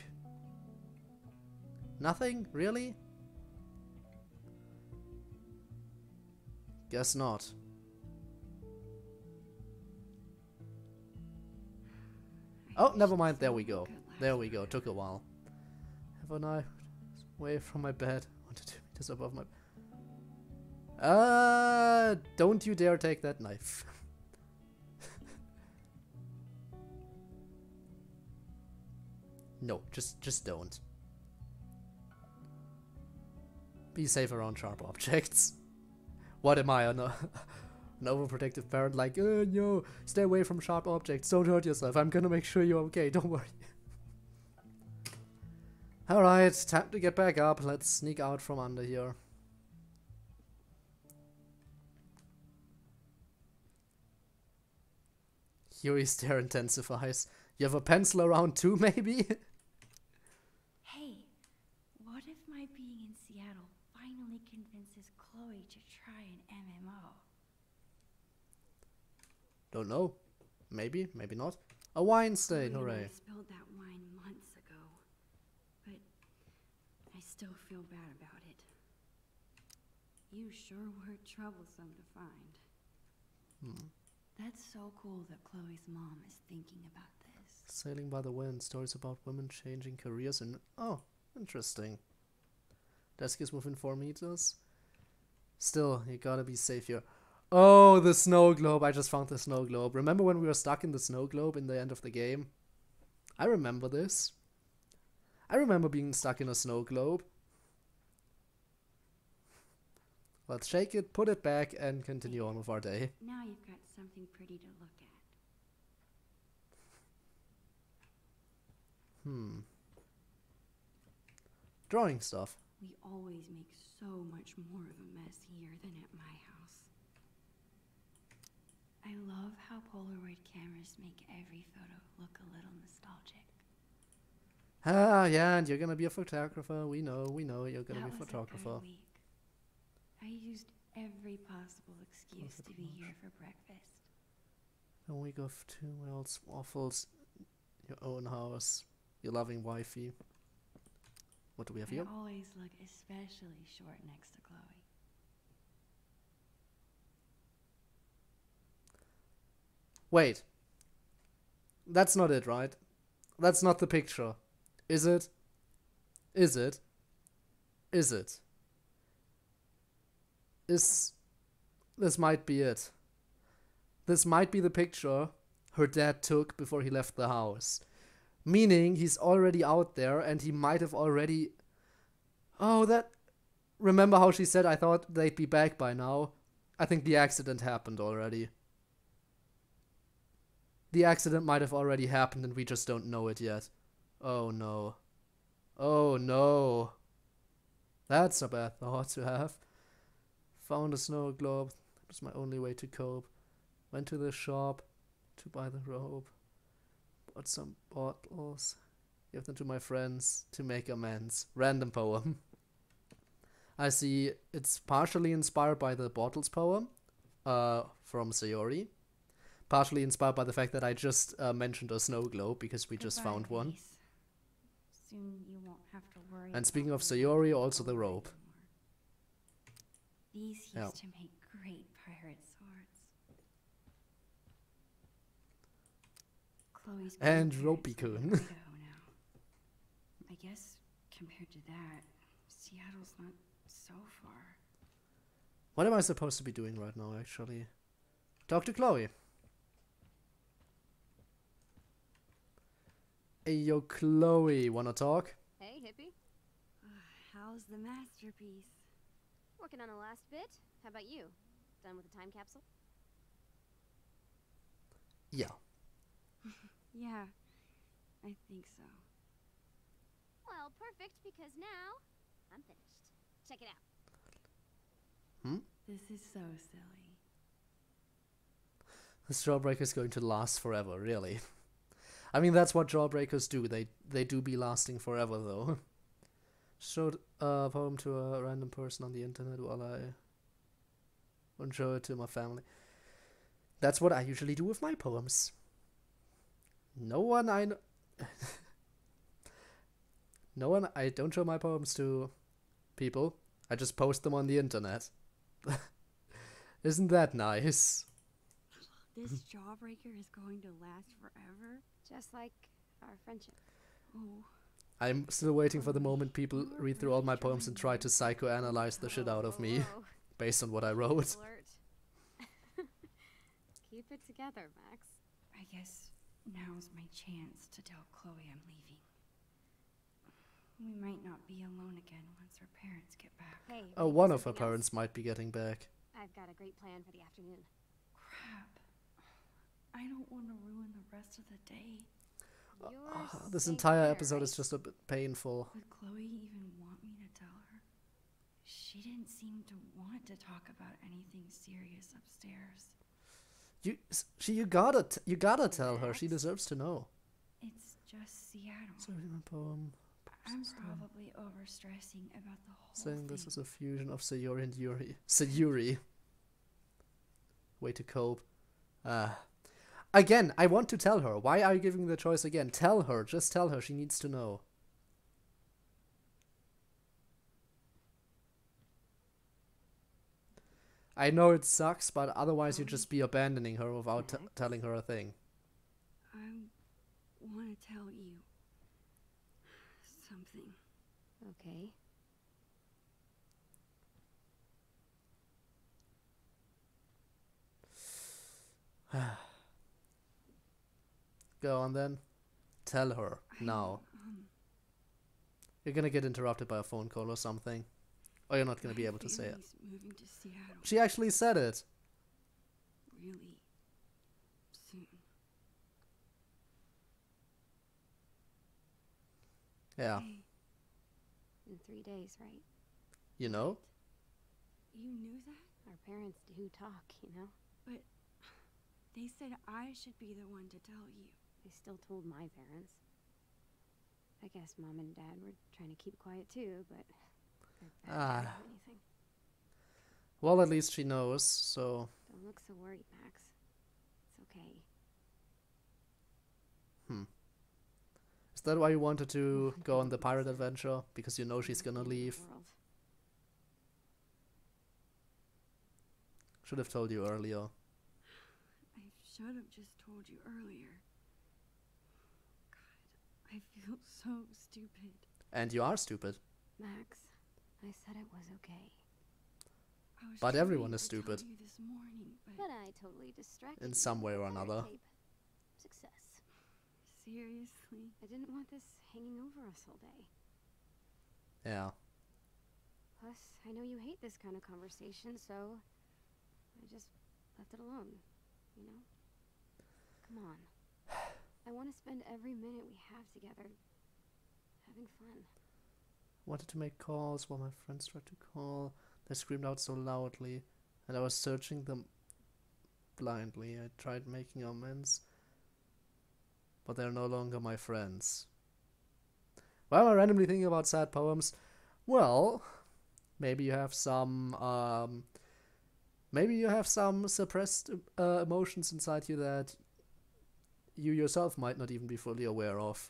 [SPEAKER 1] Nothing? Really? Guess not. Oh, never mind. There we go. There we go. Took a while. Have a knife away from my bed. One to two meters above my... Uh, don't you dare take that knife. No, just just don't. Be safe around sharp objects. What am I, an, uh, an overprotective parent like, oh no, stay away from sharp objects, don't hurt yourself, I'm gonna make sure you're okay, don't worry. Alright, time to get back up, let's sneak out from under here. Yuri's stare intensifies. You have a pencil around too, maybe?
[SPEAKER 3] Hey, what if my being in Seattle finally convinces Chloe to try an M M O?
[SPEAKER 1] Don't know. Maybe, maybe not. A wine stain,
[SPEAKER 3] Chloe and
[SPEAKER 1] hooray.
[SPEAKER 3] I spilled that wine months ago, but I still feel bad about it. You sure were troublesome to find.
[SPEAKER 1] Hmm.
[SPEAKER 3] That's so cool that Chloe's mom is thinking about this.
[SPEAKER 1] Sailing by the Wind, stories about women changing careers and... Oh, interesting. Desk is within four meters. Still, you gotta be safe here. Oh, the snow globe. I just found the snow globe. Remember when we were stuck in the snow globe in the end of the game? I remember this. I remember being stuck in a snow globe. Let's shake it, put it back, and continue on with our day.
[SPEAKER 3] Now you've got something pretty to look at.
[SPEAKER 1] Hmm. Drawing stuff.
[SPEAKER 3] We always make so much more of a mess here than at my house. I love how Polaroid cameras make every photo look a little nostalgic.
[SPEAKER 1] Ah, yeah, and you're gonna be a photographer. We know, we know you're gonna
[SPEAKER 3] That
[SPEAKER 1] be a
[SPEAKER 3] was a
[SPEAKER 1] photographer.
[SPEAKER 3] good week. I used every possible excuse to be here for breakfast.
[SPEAKER 1] A week of two meals, waffles, your own house, your loving wifey. What do we have
[SPEAKER 3] I
[SPEAKER 1] here?
[SPEAKER 3] always look especially short next to Chloe.
[SPEAKER 1] Wait. That's not it, right? That's not the picture. Is it? Is it? Is it? Is... This might be it. This might be the picture her dad took before he left the house. Meaning he's already out there and he might have already... Oh, that... Remember how she said I thought they'd be back by now? I think the accident happened already. The accident might have already happened and we just don't know it yet. Oh no. Oh no. That's a bad thought to have. Found a snow globe. That was my only way to cope. Went to the shop to buy the robe. Bought some bottles. Gave them to my friends to make amends. Random poem. I see it's partially inspired by the bottles poem uh, from Sayori. Partially inspired by the fact that I just uh, mentioned a snow globe because we just
[SPEAKER 3] Goodbye,
[SPEAKER 1] found one.
[SPEAKER 3] Reese. Soon you won't have to worry.
[SPEAKER 1] And speaking
[SPEAKER 3] about
[SPEAKER 1] of
[SPEAKER 3] being
[SPEAKER 1] Sayori,
[SPEAKER 3] able to
[SPEAKER 1] also the
[SPEAKER 3] go
[SPEAKER 1] robe.
[SPEAKER 3] anymore. These used
[SPEAKER 1] Yeah.
[SPEAKER 3] to make great pirate swords. Chloe's
[SPEAKER 1] And
[SPEAKER 3] grandparents
[SPEAKER 1] Ropey-kun.
[SPEAKER 3] live in Idaho now. I guess compared to that, Seattle's not so far.
[SPEAKER 1] What am I supposed to be doing right now, actually? Talk to Chloe. Hey, yo, Chloe, wanna talk?
[SPEAKER 2] Hey, hippie.
[SPEAKER 3] How's the masterpiece?
[SPEAKER 2] Working on the last bit. How about you? Done with the time capsule?
[SPEAKER 1] Yeah.
[SPEAKER 3] Yeah, I think so.
[SPEAKER 2] Well, perfect, because now I'm finished. Check it out.
[SPEAKER 1] Hmm?
[SPEAKER 3] This is so silly.
[SPEAKER 1] This Jawbreaker is going to last forever, really. I mean, that's what Jawbreakers do. They they do be lasting forever, though. Showed a poem to a random person on the internet while I wouldn't show it to my family. That's what I usually do with my poems. No one I know... no one... I don't show my poems to people. I just post them on the internet. Isn't that nice?
[SPEAKER 3] This jawbreaker is going to last forever?
[SPEAKER 2] Just like our friendship.
[SPEAKER 3] Oh,
[SPEAKER 1] I'm still waiting for the moment people
[SPEAKER 3] You were
[SPEAKER 1] read through all
[SPEAKER 3] really
[SPEAKER 1] my poems and try
[SPEAKER 3] trying
[SPEAKER 1] to
[SPEAKER 3] to-
[SPEAKER 1] psychoanalyze the shit out of
[SPEAKER 2] Whoa,
[SPEAKER 1] me
[SPEAKER 2] whoa.
[SPEAKER 1] based on what I wrote.
[SPEAKER 2] Alert. Keep it together, Max.
[SPEAKER 3] I guess now's my chance to tell Chloe I'm leaving. We might not be alone again once her parents get back.
[SPEAKER 2] Hey,
[SPEAKER 1] Oh,
[SPEAKER 2] ready for
[SPEAKER 1] one of her
[SPEAKER 2] something else?
[SPEAKER 1] parents might be getting back.
[SPEAKER 2] I've got a great plan for the afternoon.
[SPEAKER 3] Crap. I don't want to ruin the rest of the day.
[SPEAKER 2] You're
[SPEAKER 1] Ah, this
[SPEAKER 2] safe
[SPEAKER 1] entire
[SPEAKER 2] there,
[SPEAKER 1] episode
[SPEAKER 2] right?
[SPEAKER 1] is just a bit painful.
[SPEAKER 3] Would Chloe even want me to tell her? She didn't seem to want to talk about anything serious upstairs.
[SPEAKER 1] You, s- she, you gotta, t you gotta tell her. She
[SPEAKER 2] Max?
[SPEAKER 1] deserves to know.
[SPEAKER 3] It's just Seattle.
[SPEAKER 1] Sorry, my poem.
[SPEAKER 3] I'm probably overstressing about the whole
[SPEAKER 1] Saying this
[SPEAKER 3] thing.
[SPEAKER 1] is a fusion of Sayori and Yuri. Sayuri. Way to cope. Ah. Again, I want to tell her. Why are you giving the choice again? Tell her. Just tell her. She needs to know. I know it sucks, but otherwise you'd just be abandoning her without t
[SPEAKER 2] Max?
[SPEAKER 1] telling her a thing.
[SPEAKER 3] I want to tell you something.
[SPEAKER 2] Okay.
[SPEAKER 1] Go on then. Tell her. Now.
[SPEAKER 3] Um,
[SPEAKER 1] You're gonna get interrupted by a phone call or something. Or you're not gonna be
[SPEAKER 3] My
[SPEAKER 1] able to say it.
[SPEAKER 3] family's moving to Seattle
[SPEAKER 1] She actually said it.
[SPEAKER 3] really soon.
[SPEAKER 1] Yeah.
[SPEAKER 3] Hey,
[SPEAKER 2] In three days, right?
[SPEAKER 1] You know?
[SPEAKER 3] you knew that?
[SPEAKER 2] Our parents do talk, you know?
[SPEAKER 3] But they said I should be the one to tell you.
[SPEAKER 2] They still told my parents. I guess Mom and Dad were trying to keep quiet too, but they're bad
[SPEAKER 1] Ah.
[SPEAKER 2] at anything.
[SPEAKER 1] Well, at least she knows, so...
[SPEAKER 2] Don't look so worried, Max. It's okay.
[SPEAKER 1] Hmm. Is that why you wanted to go on the pirate adventure? Because you know she's gonna leave?
[SPEAKER 2] World.
[SPEAKER 1] Should have told you earlier.
[SPEAKER 3] I should have just told you earlier. God, I feel so stupid.
[SPEAKER 1] And you are stupid.
[SPEAKER 2] Max, I said it was okay.
[SPEAKER 3] I was
[SPEAKER 1] But
[SPEAKER 3] trying
[SPEAKER 1] everyone is
[SPEAKER 3] to tell
[SPEAKER 1] stupid.
[SPEAKER 3] you this morning, but
[SPEAKER 2] But I totally distracted
[SPEAKER 1] In
[SPEAKER 2] you
[SPEAKER 1] some
[SPEAKER 2] with
[SPEAKER 1] way
[SPEAKER 2] the
[SPEAKER 1] or
[SPEAKER 2] pirate
[SPEAKER 1] another.
[SPEAKER 2] tape. Success.
[SPEAKER 3] seriously,
[SPEAKER 2] I didn't want this hanging over us all day.
[SPEAKER 1] Yeah.
[SPEAKER 2] Plus, I know you hate this kind of conversation, so I just left it alone, you know? Come on. I want to spend every minute we have together having fun.
[SPEAKER 1] Wanted to make calls while my friends tried to call. They screamed out so loudly, and I was searching them blindly. I tried making amends, but they're no longer my friends. Why am I randomly thinking about sad poems? Well, maybe you have some, um, maybe you have some suppressed uh, emotions inside you that you yourself might not even be fully aware of.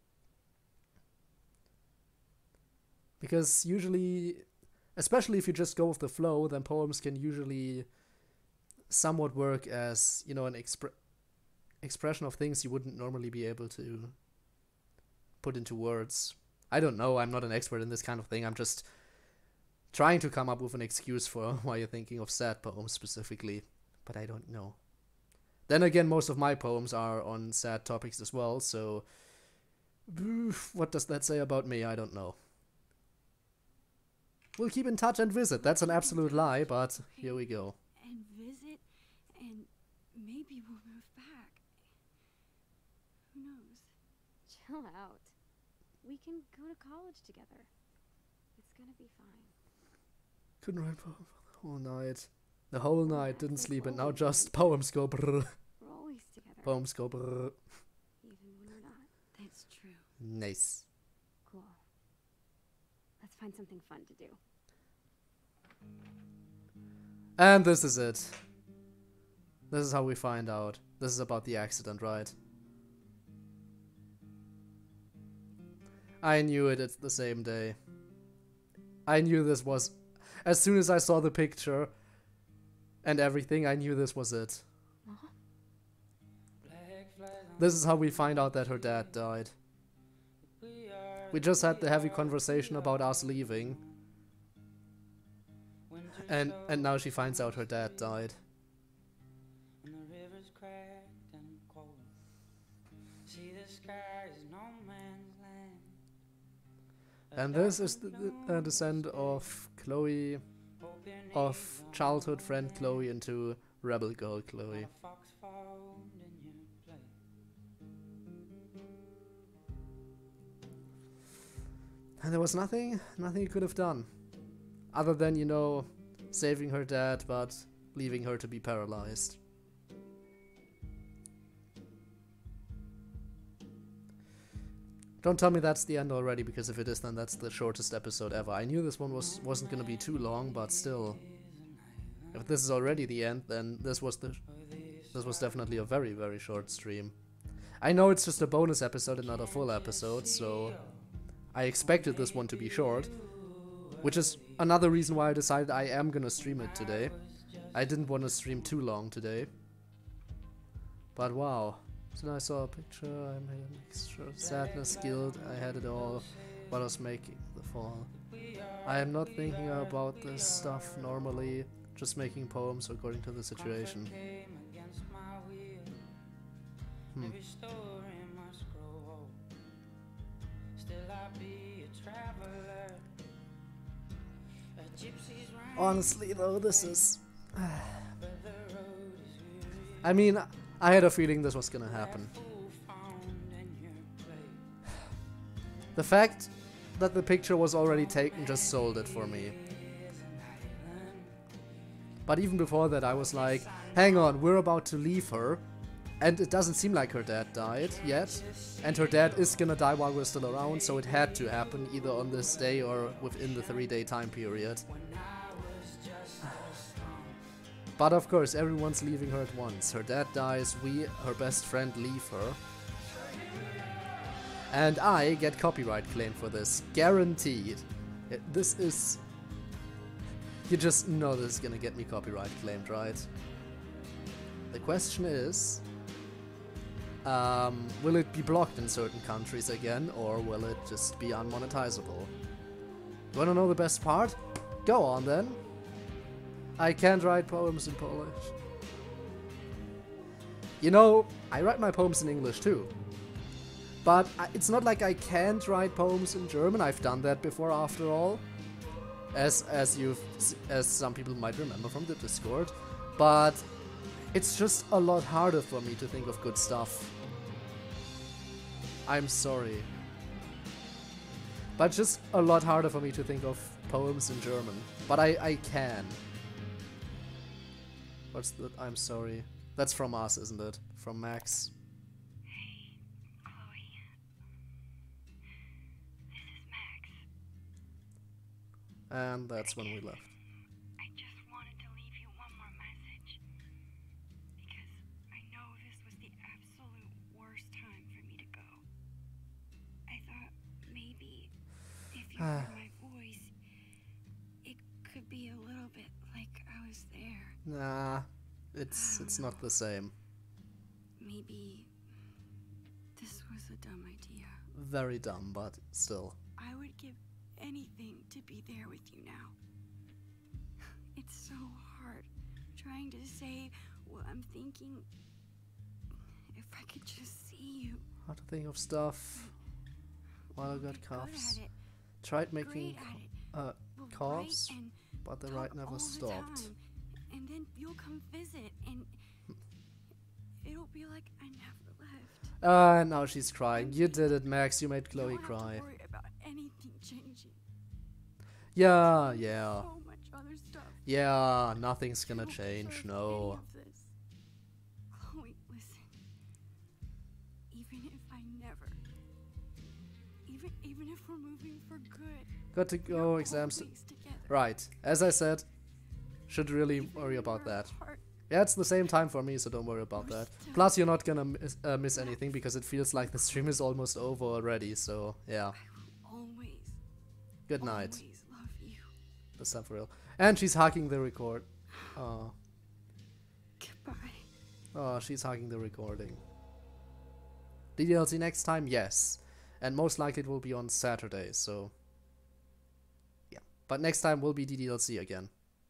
[SPEAKER 1] Because usually, especially if you just go with the flow, then poems can usually somewhat work as, you know, an expre- expression of things you wouldn't normally be able to put into words. I don't know, I'm not an expert in this kind of thing, I'm just trying to come up with an excuse for why you're thinking of sad poems specifically, but I don't know. Then again, most of my poems are on sad topics as well, so what does that say about me? I don't know. We'll keep in touch and visit. That's an absolute lie, but here we go.
[SPEAKER 3] and visit, and maybe we'll move back. Who knows?
[SPEAKER 2] Chill out. We can go to college together. It's gonna be fine.
[SPEAKER 1] Couldn't write poems the whole night. The whole
[SPEAKER 2] Well,
[SPEAKER 1] night, didn't
[SPEAKER 2] that's
[SPEAKER 1] sleep, and now
[SPEAKER 2] always
[SPEAKER 1] just
[SPEAKER 2] nice.
[SPEAKER 1] poems go brrr.
[SPEAKER 2] We're always together.
[SPEAKER 1] Poems go brrr.
[SPEAKER 2] Even when we're not.
[SPEAKER 3] That's true.
[SPEAKER 1] Nice.
[SPEAKER 2] Cool. Let's find something fun to do.
[SPEAKER 1] And this is it. This is how we find out. This is about the accident, right? I knew it, it's the same day. I knew this was... As soon as I saw the picture and everything, I knew this was it.
[SPEAKER 2] Mom?
[SPEAKER 1] This is how we find out that her dad died. We just had the heavy conversation about us leaving. And and now she finds out her dad died.
[SPEAKER 6] And the river's cracked and cold. See the sky is no man's land.
[SPEAKER 1] And this is the, the uh, descent of Chloe, of childhood friend Chloe into rebel girl Chloe.
[SPEAKER 6] Fox found in your play.
[SPEAKER 1] And there was nothing, nothing you could have done. Other than, you know, saving her dad, but leaving her to be paralyzed. Don't tell me that's the end already, because if it is, then that's the shortest episode ever. I knew this one was, wasn't gonna be too long, but still. If this is already the end, then this was the this was definitely a very, very short stream. I know it's just a bonus episode and not a full episode, so I expected this one to be short, which is another reason why I decided I am gonna stream it today. I didn't want to stream too long today. But wow. So then I saw a picture, I made a mixture of sadness, guilt, I had it all while I was making the fall. I am not thinking about this stuff normally, just making poems according to the situation. Hmm.
[SPEAKER 6] Every story must grow old. Still I be a traveler, a
[SPEAKER 1] Honestly though, this is... I mean, I had a feeling this was gonna happen. The fact that the picture was already taken just sold it for me. But even before that I was like, hang on, we're about to leave her. And it doesn't seem like her dad died yet. And her dad is gonna die while we're still around, so it had to happen either on this day or within the three day time period. But of course, everyone's leaving her at once. Her dad dies, we, her best friend, leave her. And I get copyright claim for this. Guaranteed. It, this is... You just know this is gonna get me copyright claimed, right? The question is... Um, will it be blocked in certain countries again, or will it just be unmonetizable? You wanna know the best part? Go on then. I can't write poems in Polish. You know, I write my poems in English too. But I, it's not like I can't write poems in German. I've done that before, after all, as as you've as some people might remember from the Discord. But it's just a lot harder for me to think of good stuff. I'm sorry, but just a lot harder for me to think of poems in German. But I I can. What's that? I'm sorry. That's from us, isn't it? From Max.
[SPEAKER 3] Hey, Chloe. This is Max.
[SPEAKER 1] And that's when we left.
[SPEAKER 3] I just wanted to leave you one more message. Because I know this was the absolute worst time for me to go. I thought maybe if you heard my voice, it could be a little bit like I was there.
[SPEAKER 1] Nah, it's it's not the same.
[SPEAKER 3] Maybe this was a dumb idea.
[SPEAKER 1] Very dumb, but still.
[SPEAKER 3] I would give anything to be there with you now. It's so hard trying to say what I'm thinking. If I could just see you.
[SPEAKER 1] How to think of stuff while I got
[SPEAKER 3] Good
[SPEAKER 1] coughs.
[SPEAKER 3] at it.
[SPEAKER 1] Tried making
[SPEAKER 3] Great at it.
[SPEAKER 1] uh,
[SPEAKER 3] We'll
[SPEAKER 1] coughs,
[SPEAKER 3] write and
[SPEAKER 1] but the
[SPEAKER 3] talk
[SPEAKER 1] right never
[SPEAKER 3] all the
[SPEAKER 1] stopped.
[SPEAKER 3] time. And then you'll come visit and it'll be like I never left.
[SPEAKER 1] Ah, uh, now she's crying. You did it, Max. You made Chloe
[SPEAKER 3] you don't
[SPEAKER 1] cry.
[SPEAKER 3] have to worry about anything changing.
[SPEAKER 1] Yeah, yeah.
[SPEAKER 3] So much other stuff.
[SPEAKER 1] Yeah, nothing's gonna
[SPEAKER 3] You don't
[SPEAKER 1] change,
[SPEAKER 3] deserve
[SPEAKER 1] no.
[SPEAKER 3] any of this. Chloe, listen. Even if I never, even even if we're moving for good,
[SPEAKER 1] Got to go,
[SPEAKER 3] we're
[SPEAKER 1] exams.
[SPEAKER 3] always together.
[SPEAKER 1] Right, as I said, should really
[SPEAKER 3] Even
[SPEAKER 1] worry
[SPEAKER 3] in
[SPEAKER 1] about
[SPEAKER 3] our
[SPEAKER 1] that.
[SPEAKER 3] heart,
[SPEAKER 1] Yeah, it's the same time for me, so don't worry about
[SPEAKER 3] we're
[SPEAKER 1] that.
[SPEAKER 3] still
[SPEAKER 1] Plus, you're not gonna miss, uh, miss anything because it feels like the stream is almost over already, so yeah.
[SPEAKER 3] I will always,
[SPEAKER 1] Good night.
[SPEAKER 3] always love you.
[SPEAKER 1] This time for real. And she's hugging the record. Oh,
[SPEAKER 3] Goodbye.
[SPEAKER 1] oh, she's hugging the recording. D D L C next time? Yes. And most likely it will be on Saturday, so... Yeah. But next time will be D D L C again.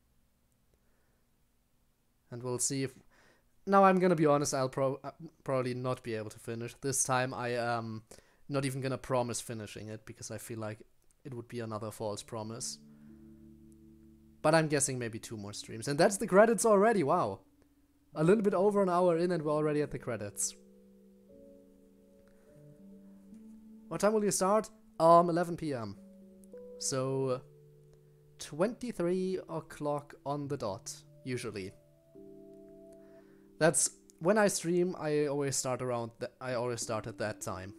[SPEAKER 1] And we'll see if... Now I'm gonna be honest, I'll pro uh, probably not be able to finish. This time I am not even gonna promise finishing it, because I feel like it would be another false promise. But I'm guessing maybe two more streams. And that's the credits already, wow. A little bit over an hour in and we're already at the credits. What time will you start? Um, eleven p m So, twenty-three o'clock on the dot, usually. That's when I stream. I always start around. Th I always start at that time.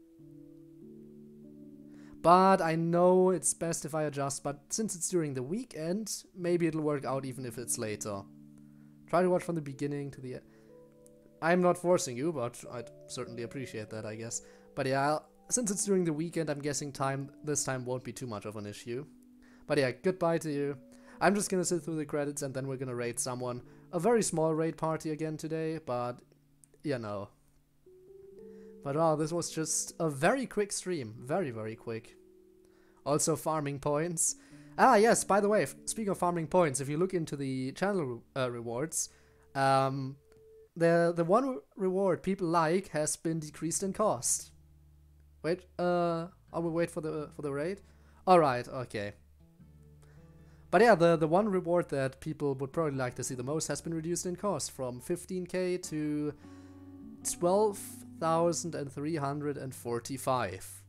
[SPEAKER 1] But I know it's best if I adjust. But since it's during the weekend, maybe it'll work out even if it's later. Try to watch from the beginning to the end. I'm not forcing you, but I'd certainly appreciate that, I guess. But yeah, I'll, since it's during the weekend, I'm guessing time this time won't be too much of an issue. But yeah, goodbye to you. I'm just gonna sit through the credits and then we're gonna raid someone. A very small raid party again today, but you know. But wow, this was just a very quick stream. Very, very quick. Also farming points. Ah, yes, by the way, speaking of farming points, if you look into the channel uh, rewards, um, the, the one reward people like has been decreased in cost. Wait, uh, I will wait for the, for the raid? Alright, okay. But yeah, the, the one reward that people would probably like to see the most has been reduced in cost from fifteen K to twelve thousand three hundred forty-five.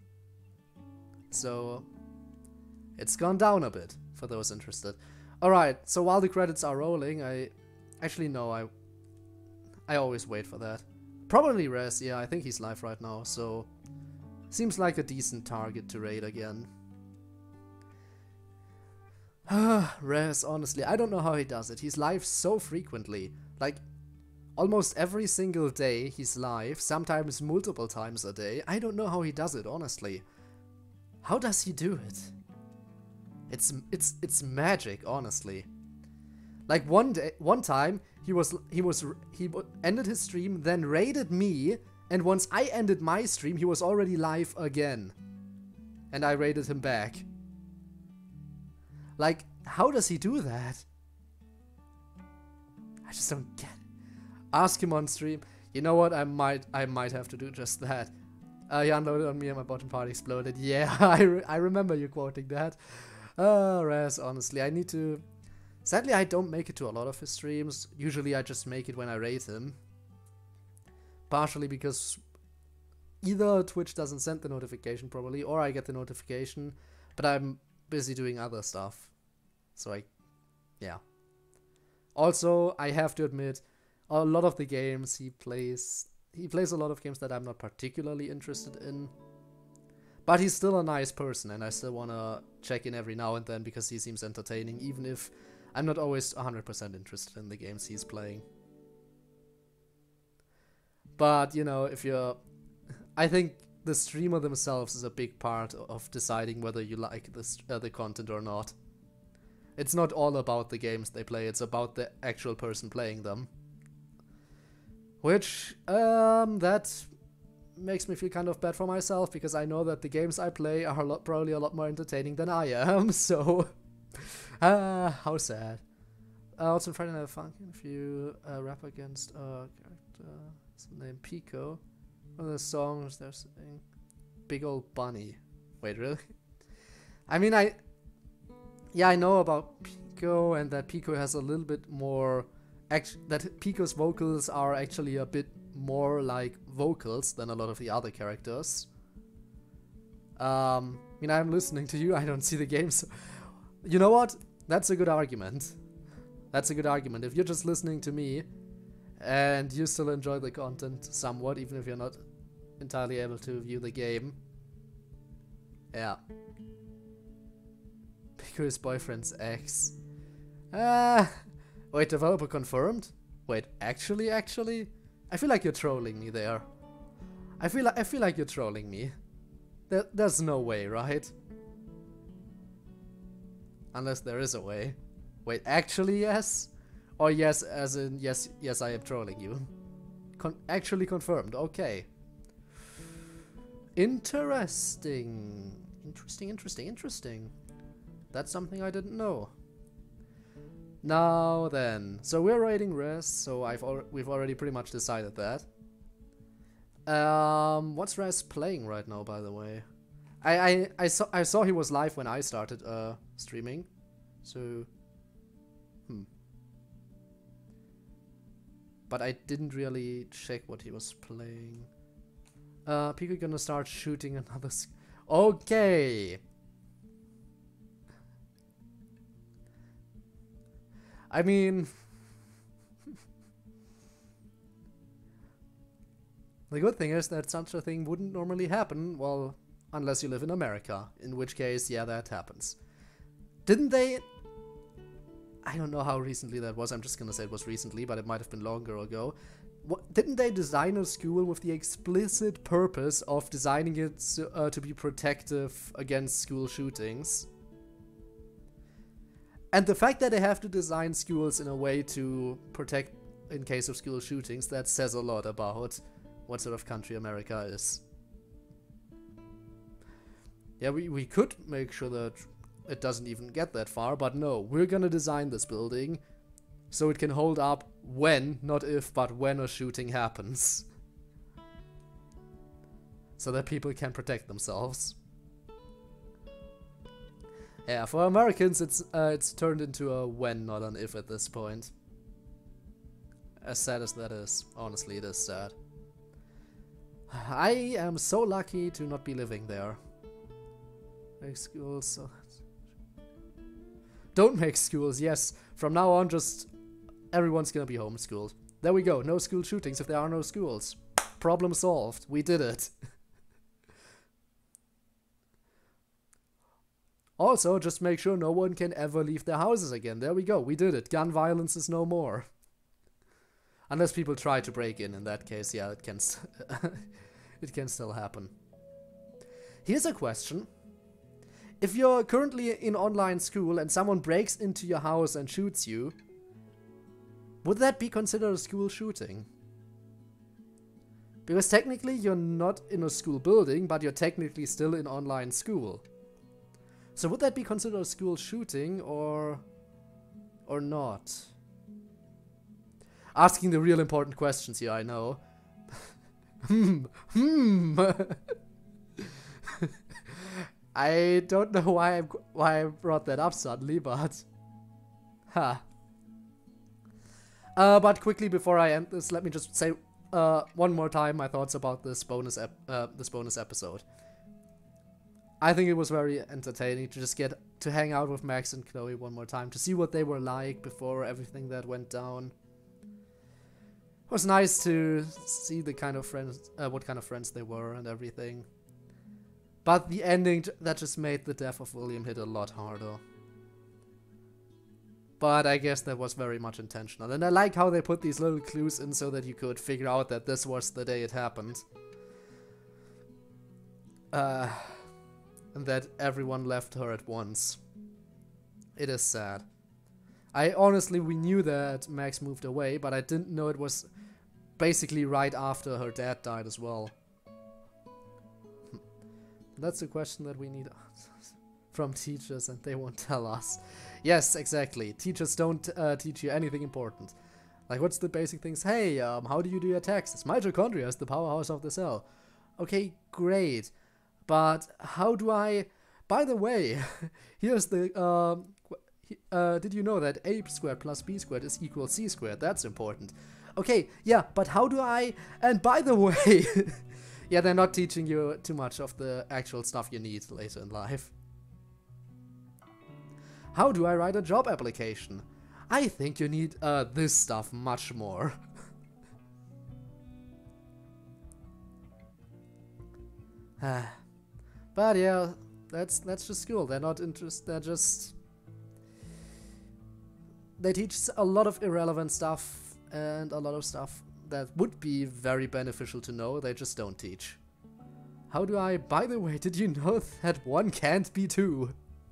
[SPEAKER 1] So it's gone down a bit for those interested. Alright, so while the credits are rolling, I actually no, I I always wait for that. Probably Res, yeah, I think he's live right now, so seems like a decent target to raid again. Res, honestly, I don't know how he does it. He's live so frequently. Like, almost every single day he's live, sometimes multiple times a day. I don't know how he does it, honestly. How does he do it? It's it's it's magic, honestly. Like one day, one time he was he was he ended his stream, then raided me, and once I ended my stream, he was already live again, and I raided him back. Like, how does he do that? I just don't get it. Ask him on stream. You know what? I might I might have to do just that. Uh, he unloaded on me and my bottom part exploded. Yeah, I, re I remember you quoting that. Uh, Raz, honestly, I need to... Sadly, I don't make it to a lot of his streams. Usually I just make it when I raid him. Partially because either Twitch doesn't send the notification properly, or I get the notification, but I'm busy doing other stuff. So I... yeah. Also, I have to admit, a lot of the games he plays... He plays a lot of games that I'm not particularly interested in. But he's still a nice person, and I still want to check in every now and then because he seems entertaining, even if I'm not always one hundred percent interested in the games he's playing. But, you know, if you're... I think the streamer themselves is a big part of deciding whether you like this, uh, the content or not. It's not all about the games they play, it's about the actual person playing them. Which, um, that makes me feel kind of bad for myself, because I know that the games I play are a lot, probably a lot more entertaining than I am, so... Ah, uh, how sad. Uh, also, Friday Night Funkin', if you uh, rap against a character named Pico, one of the songs they're saying, Big Old Bunny. Wait, really? I mean, I... Yeah, I know about Pico, and that Pico has a little bit more... Act that Pico's vocals are actually a bit more like vocals than a lot of the other characters. Um, I mean, I'm listening to you, I don't see the game, so... You know what? That's a good argument. That's a good argument. If you're just listening to me, and you still enjoy the content somewhat, even if you're not entirely able to view the game. Yeah. Pico's boyfriend's ex. Ah... Wait, developer confirmed? Wait, actually, actually? I feel like you're trolling me there. I feel like I feel like you're trolling me. There, there's no way, right? Unless there is a way. Wait, actually yes? Or yes, as in yes, yes, I am trolling you. Con actually confirmed. Okay. Interesting. Interesting, interesting, interesting. That's something I didn't know. Now then, so we're raiding Res, so I've al we've already pretty much decided that. Um, what's Res playing right now, by the way? I I I saw I saw he was live when I started uh streaming, so hmm. But I didn't really check what he was playing. Uh, Pico gonna start shooting another. S okay. I mean, the good thing is that such a thing wouldn't normally happen, well, unless you live in America, in which case, yeah, that happens. Didn't they... I don't know how recently that was, I'm just gonna say it was recently, but it might have been longer ago. What, didn't they design a school with the explicit purpose of designing it so, uh, to be protective against school shootings? And the fact that they have to design schools in a way to protect in case of school shootings, that says a lot about what sort of country America is. Yeah, we, we could make sure that it doesn't even get that far, but no, we're gonna design this building so it can hold up when, not if, but when a shooting happens. So that people can protect themselves. Yeah, for Americans, it's uh, it's turned into a when, not an if at this point. As sad as that is, honestly, it is sad. I am so lucky to not be living there. Make schools. So don't make schools. Yes, from now on, just everyone's gonna be homeschooled. There we go. No school shootings if there are no schools. Problem solved. We did it. Also, just make sure no one can ever leave their houses again. There we go. We did it. Gun violence is no more. Unless people try to break in. In that case, yeah, it can, it can still happen. Here's a question. If you're currently in online school and someone breaks into your house and shoots you, would that be considered a school shooting? Because technically you're not in a school building, but you're technically still in online school. So would that be considered a school shooting or or not? Asking the real important questions here, I know. Hmm. Hmm. I don't know why I why I brought that up suddenly, but ha. Huh. Uh, but quickly before I end this, let me just say uh, one more time my thoughts about this bonus ep uh, this bonus episode. I think it was very entertaining to just get to hang out with Max and Chloe one more time, to see what they were like before everything that went down. It was nice to see the kind of friends, uh, what kind of friends they were and everything. But the ending, that just made the death of William hit a lot harder. But I guess that was very much intentional. And I like how they put these little clues in so that you could figure out that this was the day it happened. Uh... And that everyone left her at once. It is sad. I honestly, we knew that Max moved away, but I didn't know it was basically right after her dad died as well. That's a question that we need from teachers, and they won't tell us. Yes, exactly. Teachers don't uh, teach you anything important. Like, what's the basic things? Hey, um, how do you do your taxes? Mitochondria is the powerhouse of the cell. Okay, great. But how do I... By the way, here's the... Um, uh, did you know that a squared plus b squared is equal c squared? That's important. Okay, yeah, but how do I... And by the way... yeah, they're not teaching you too much of the actual stuff you need later in life. How do I write a job application? I think you need uh, this stuff much more. Ah. But yeah, that's that's just school. They're not interested. They're just they teach a lot of irrelevant stuff and a lot of stuff that would be very beneficial to know. They just don't teach. How do I? By the way, did you know that one can't be two?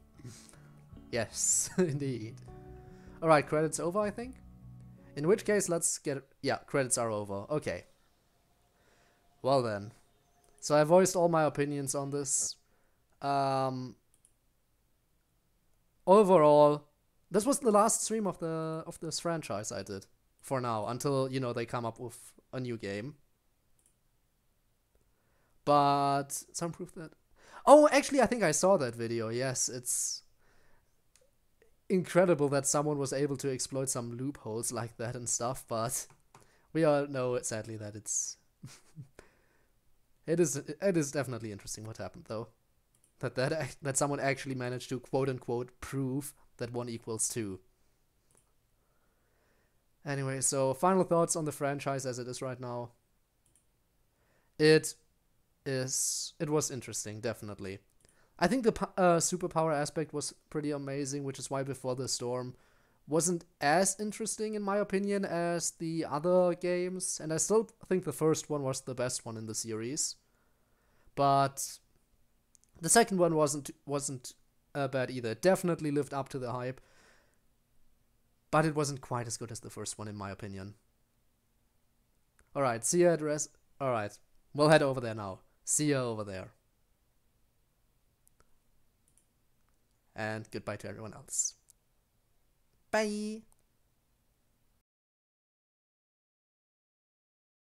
[SPEAKER 1] Yes, indeed. All right, credits over, I think. In which case, let's get. Yeah, credits are over. Okay. Well then. So I voiced all my opinions on this. Um, overall, this was the last stream of the of this franchise I did for now, until, you know, they come up with a new game. But some proof that... Oh, actually, I think I saw that video. Yes, it's incredible that someone was able to exploit some loopholes like that and stuff, but we all know, sadly, that it's... It is it is definitely interesting what happened, though. That that that someone actually managed to quote unquote prove that one equals two. Anyway, so final thoughts on the franchise as it is right now. It is it was interesting, definitely. I think the uh, superpower aspect was pretty amazing, which is why Before the Storm wasn't as interesting in my opinion as the other games, and I still think the first one was the best one in the series. But the second one wasn't wasn't uh, bad either. It definitely lived up to the hype, but it wasn't quite as good as the first one in my opinion. All right, see you at res. All right, we'll head over there now. See you over there. And goodbye to everyone else. Bye.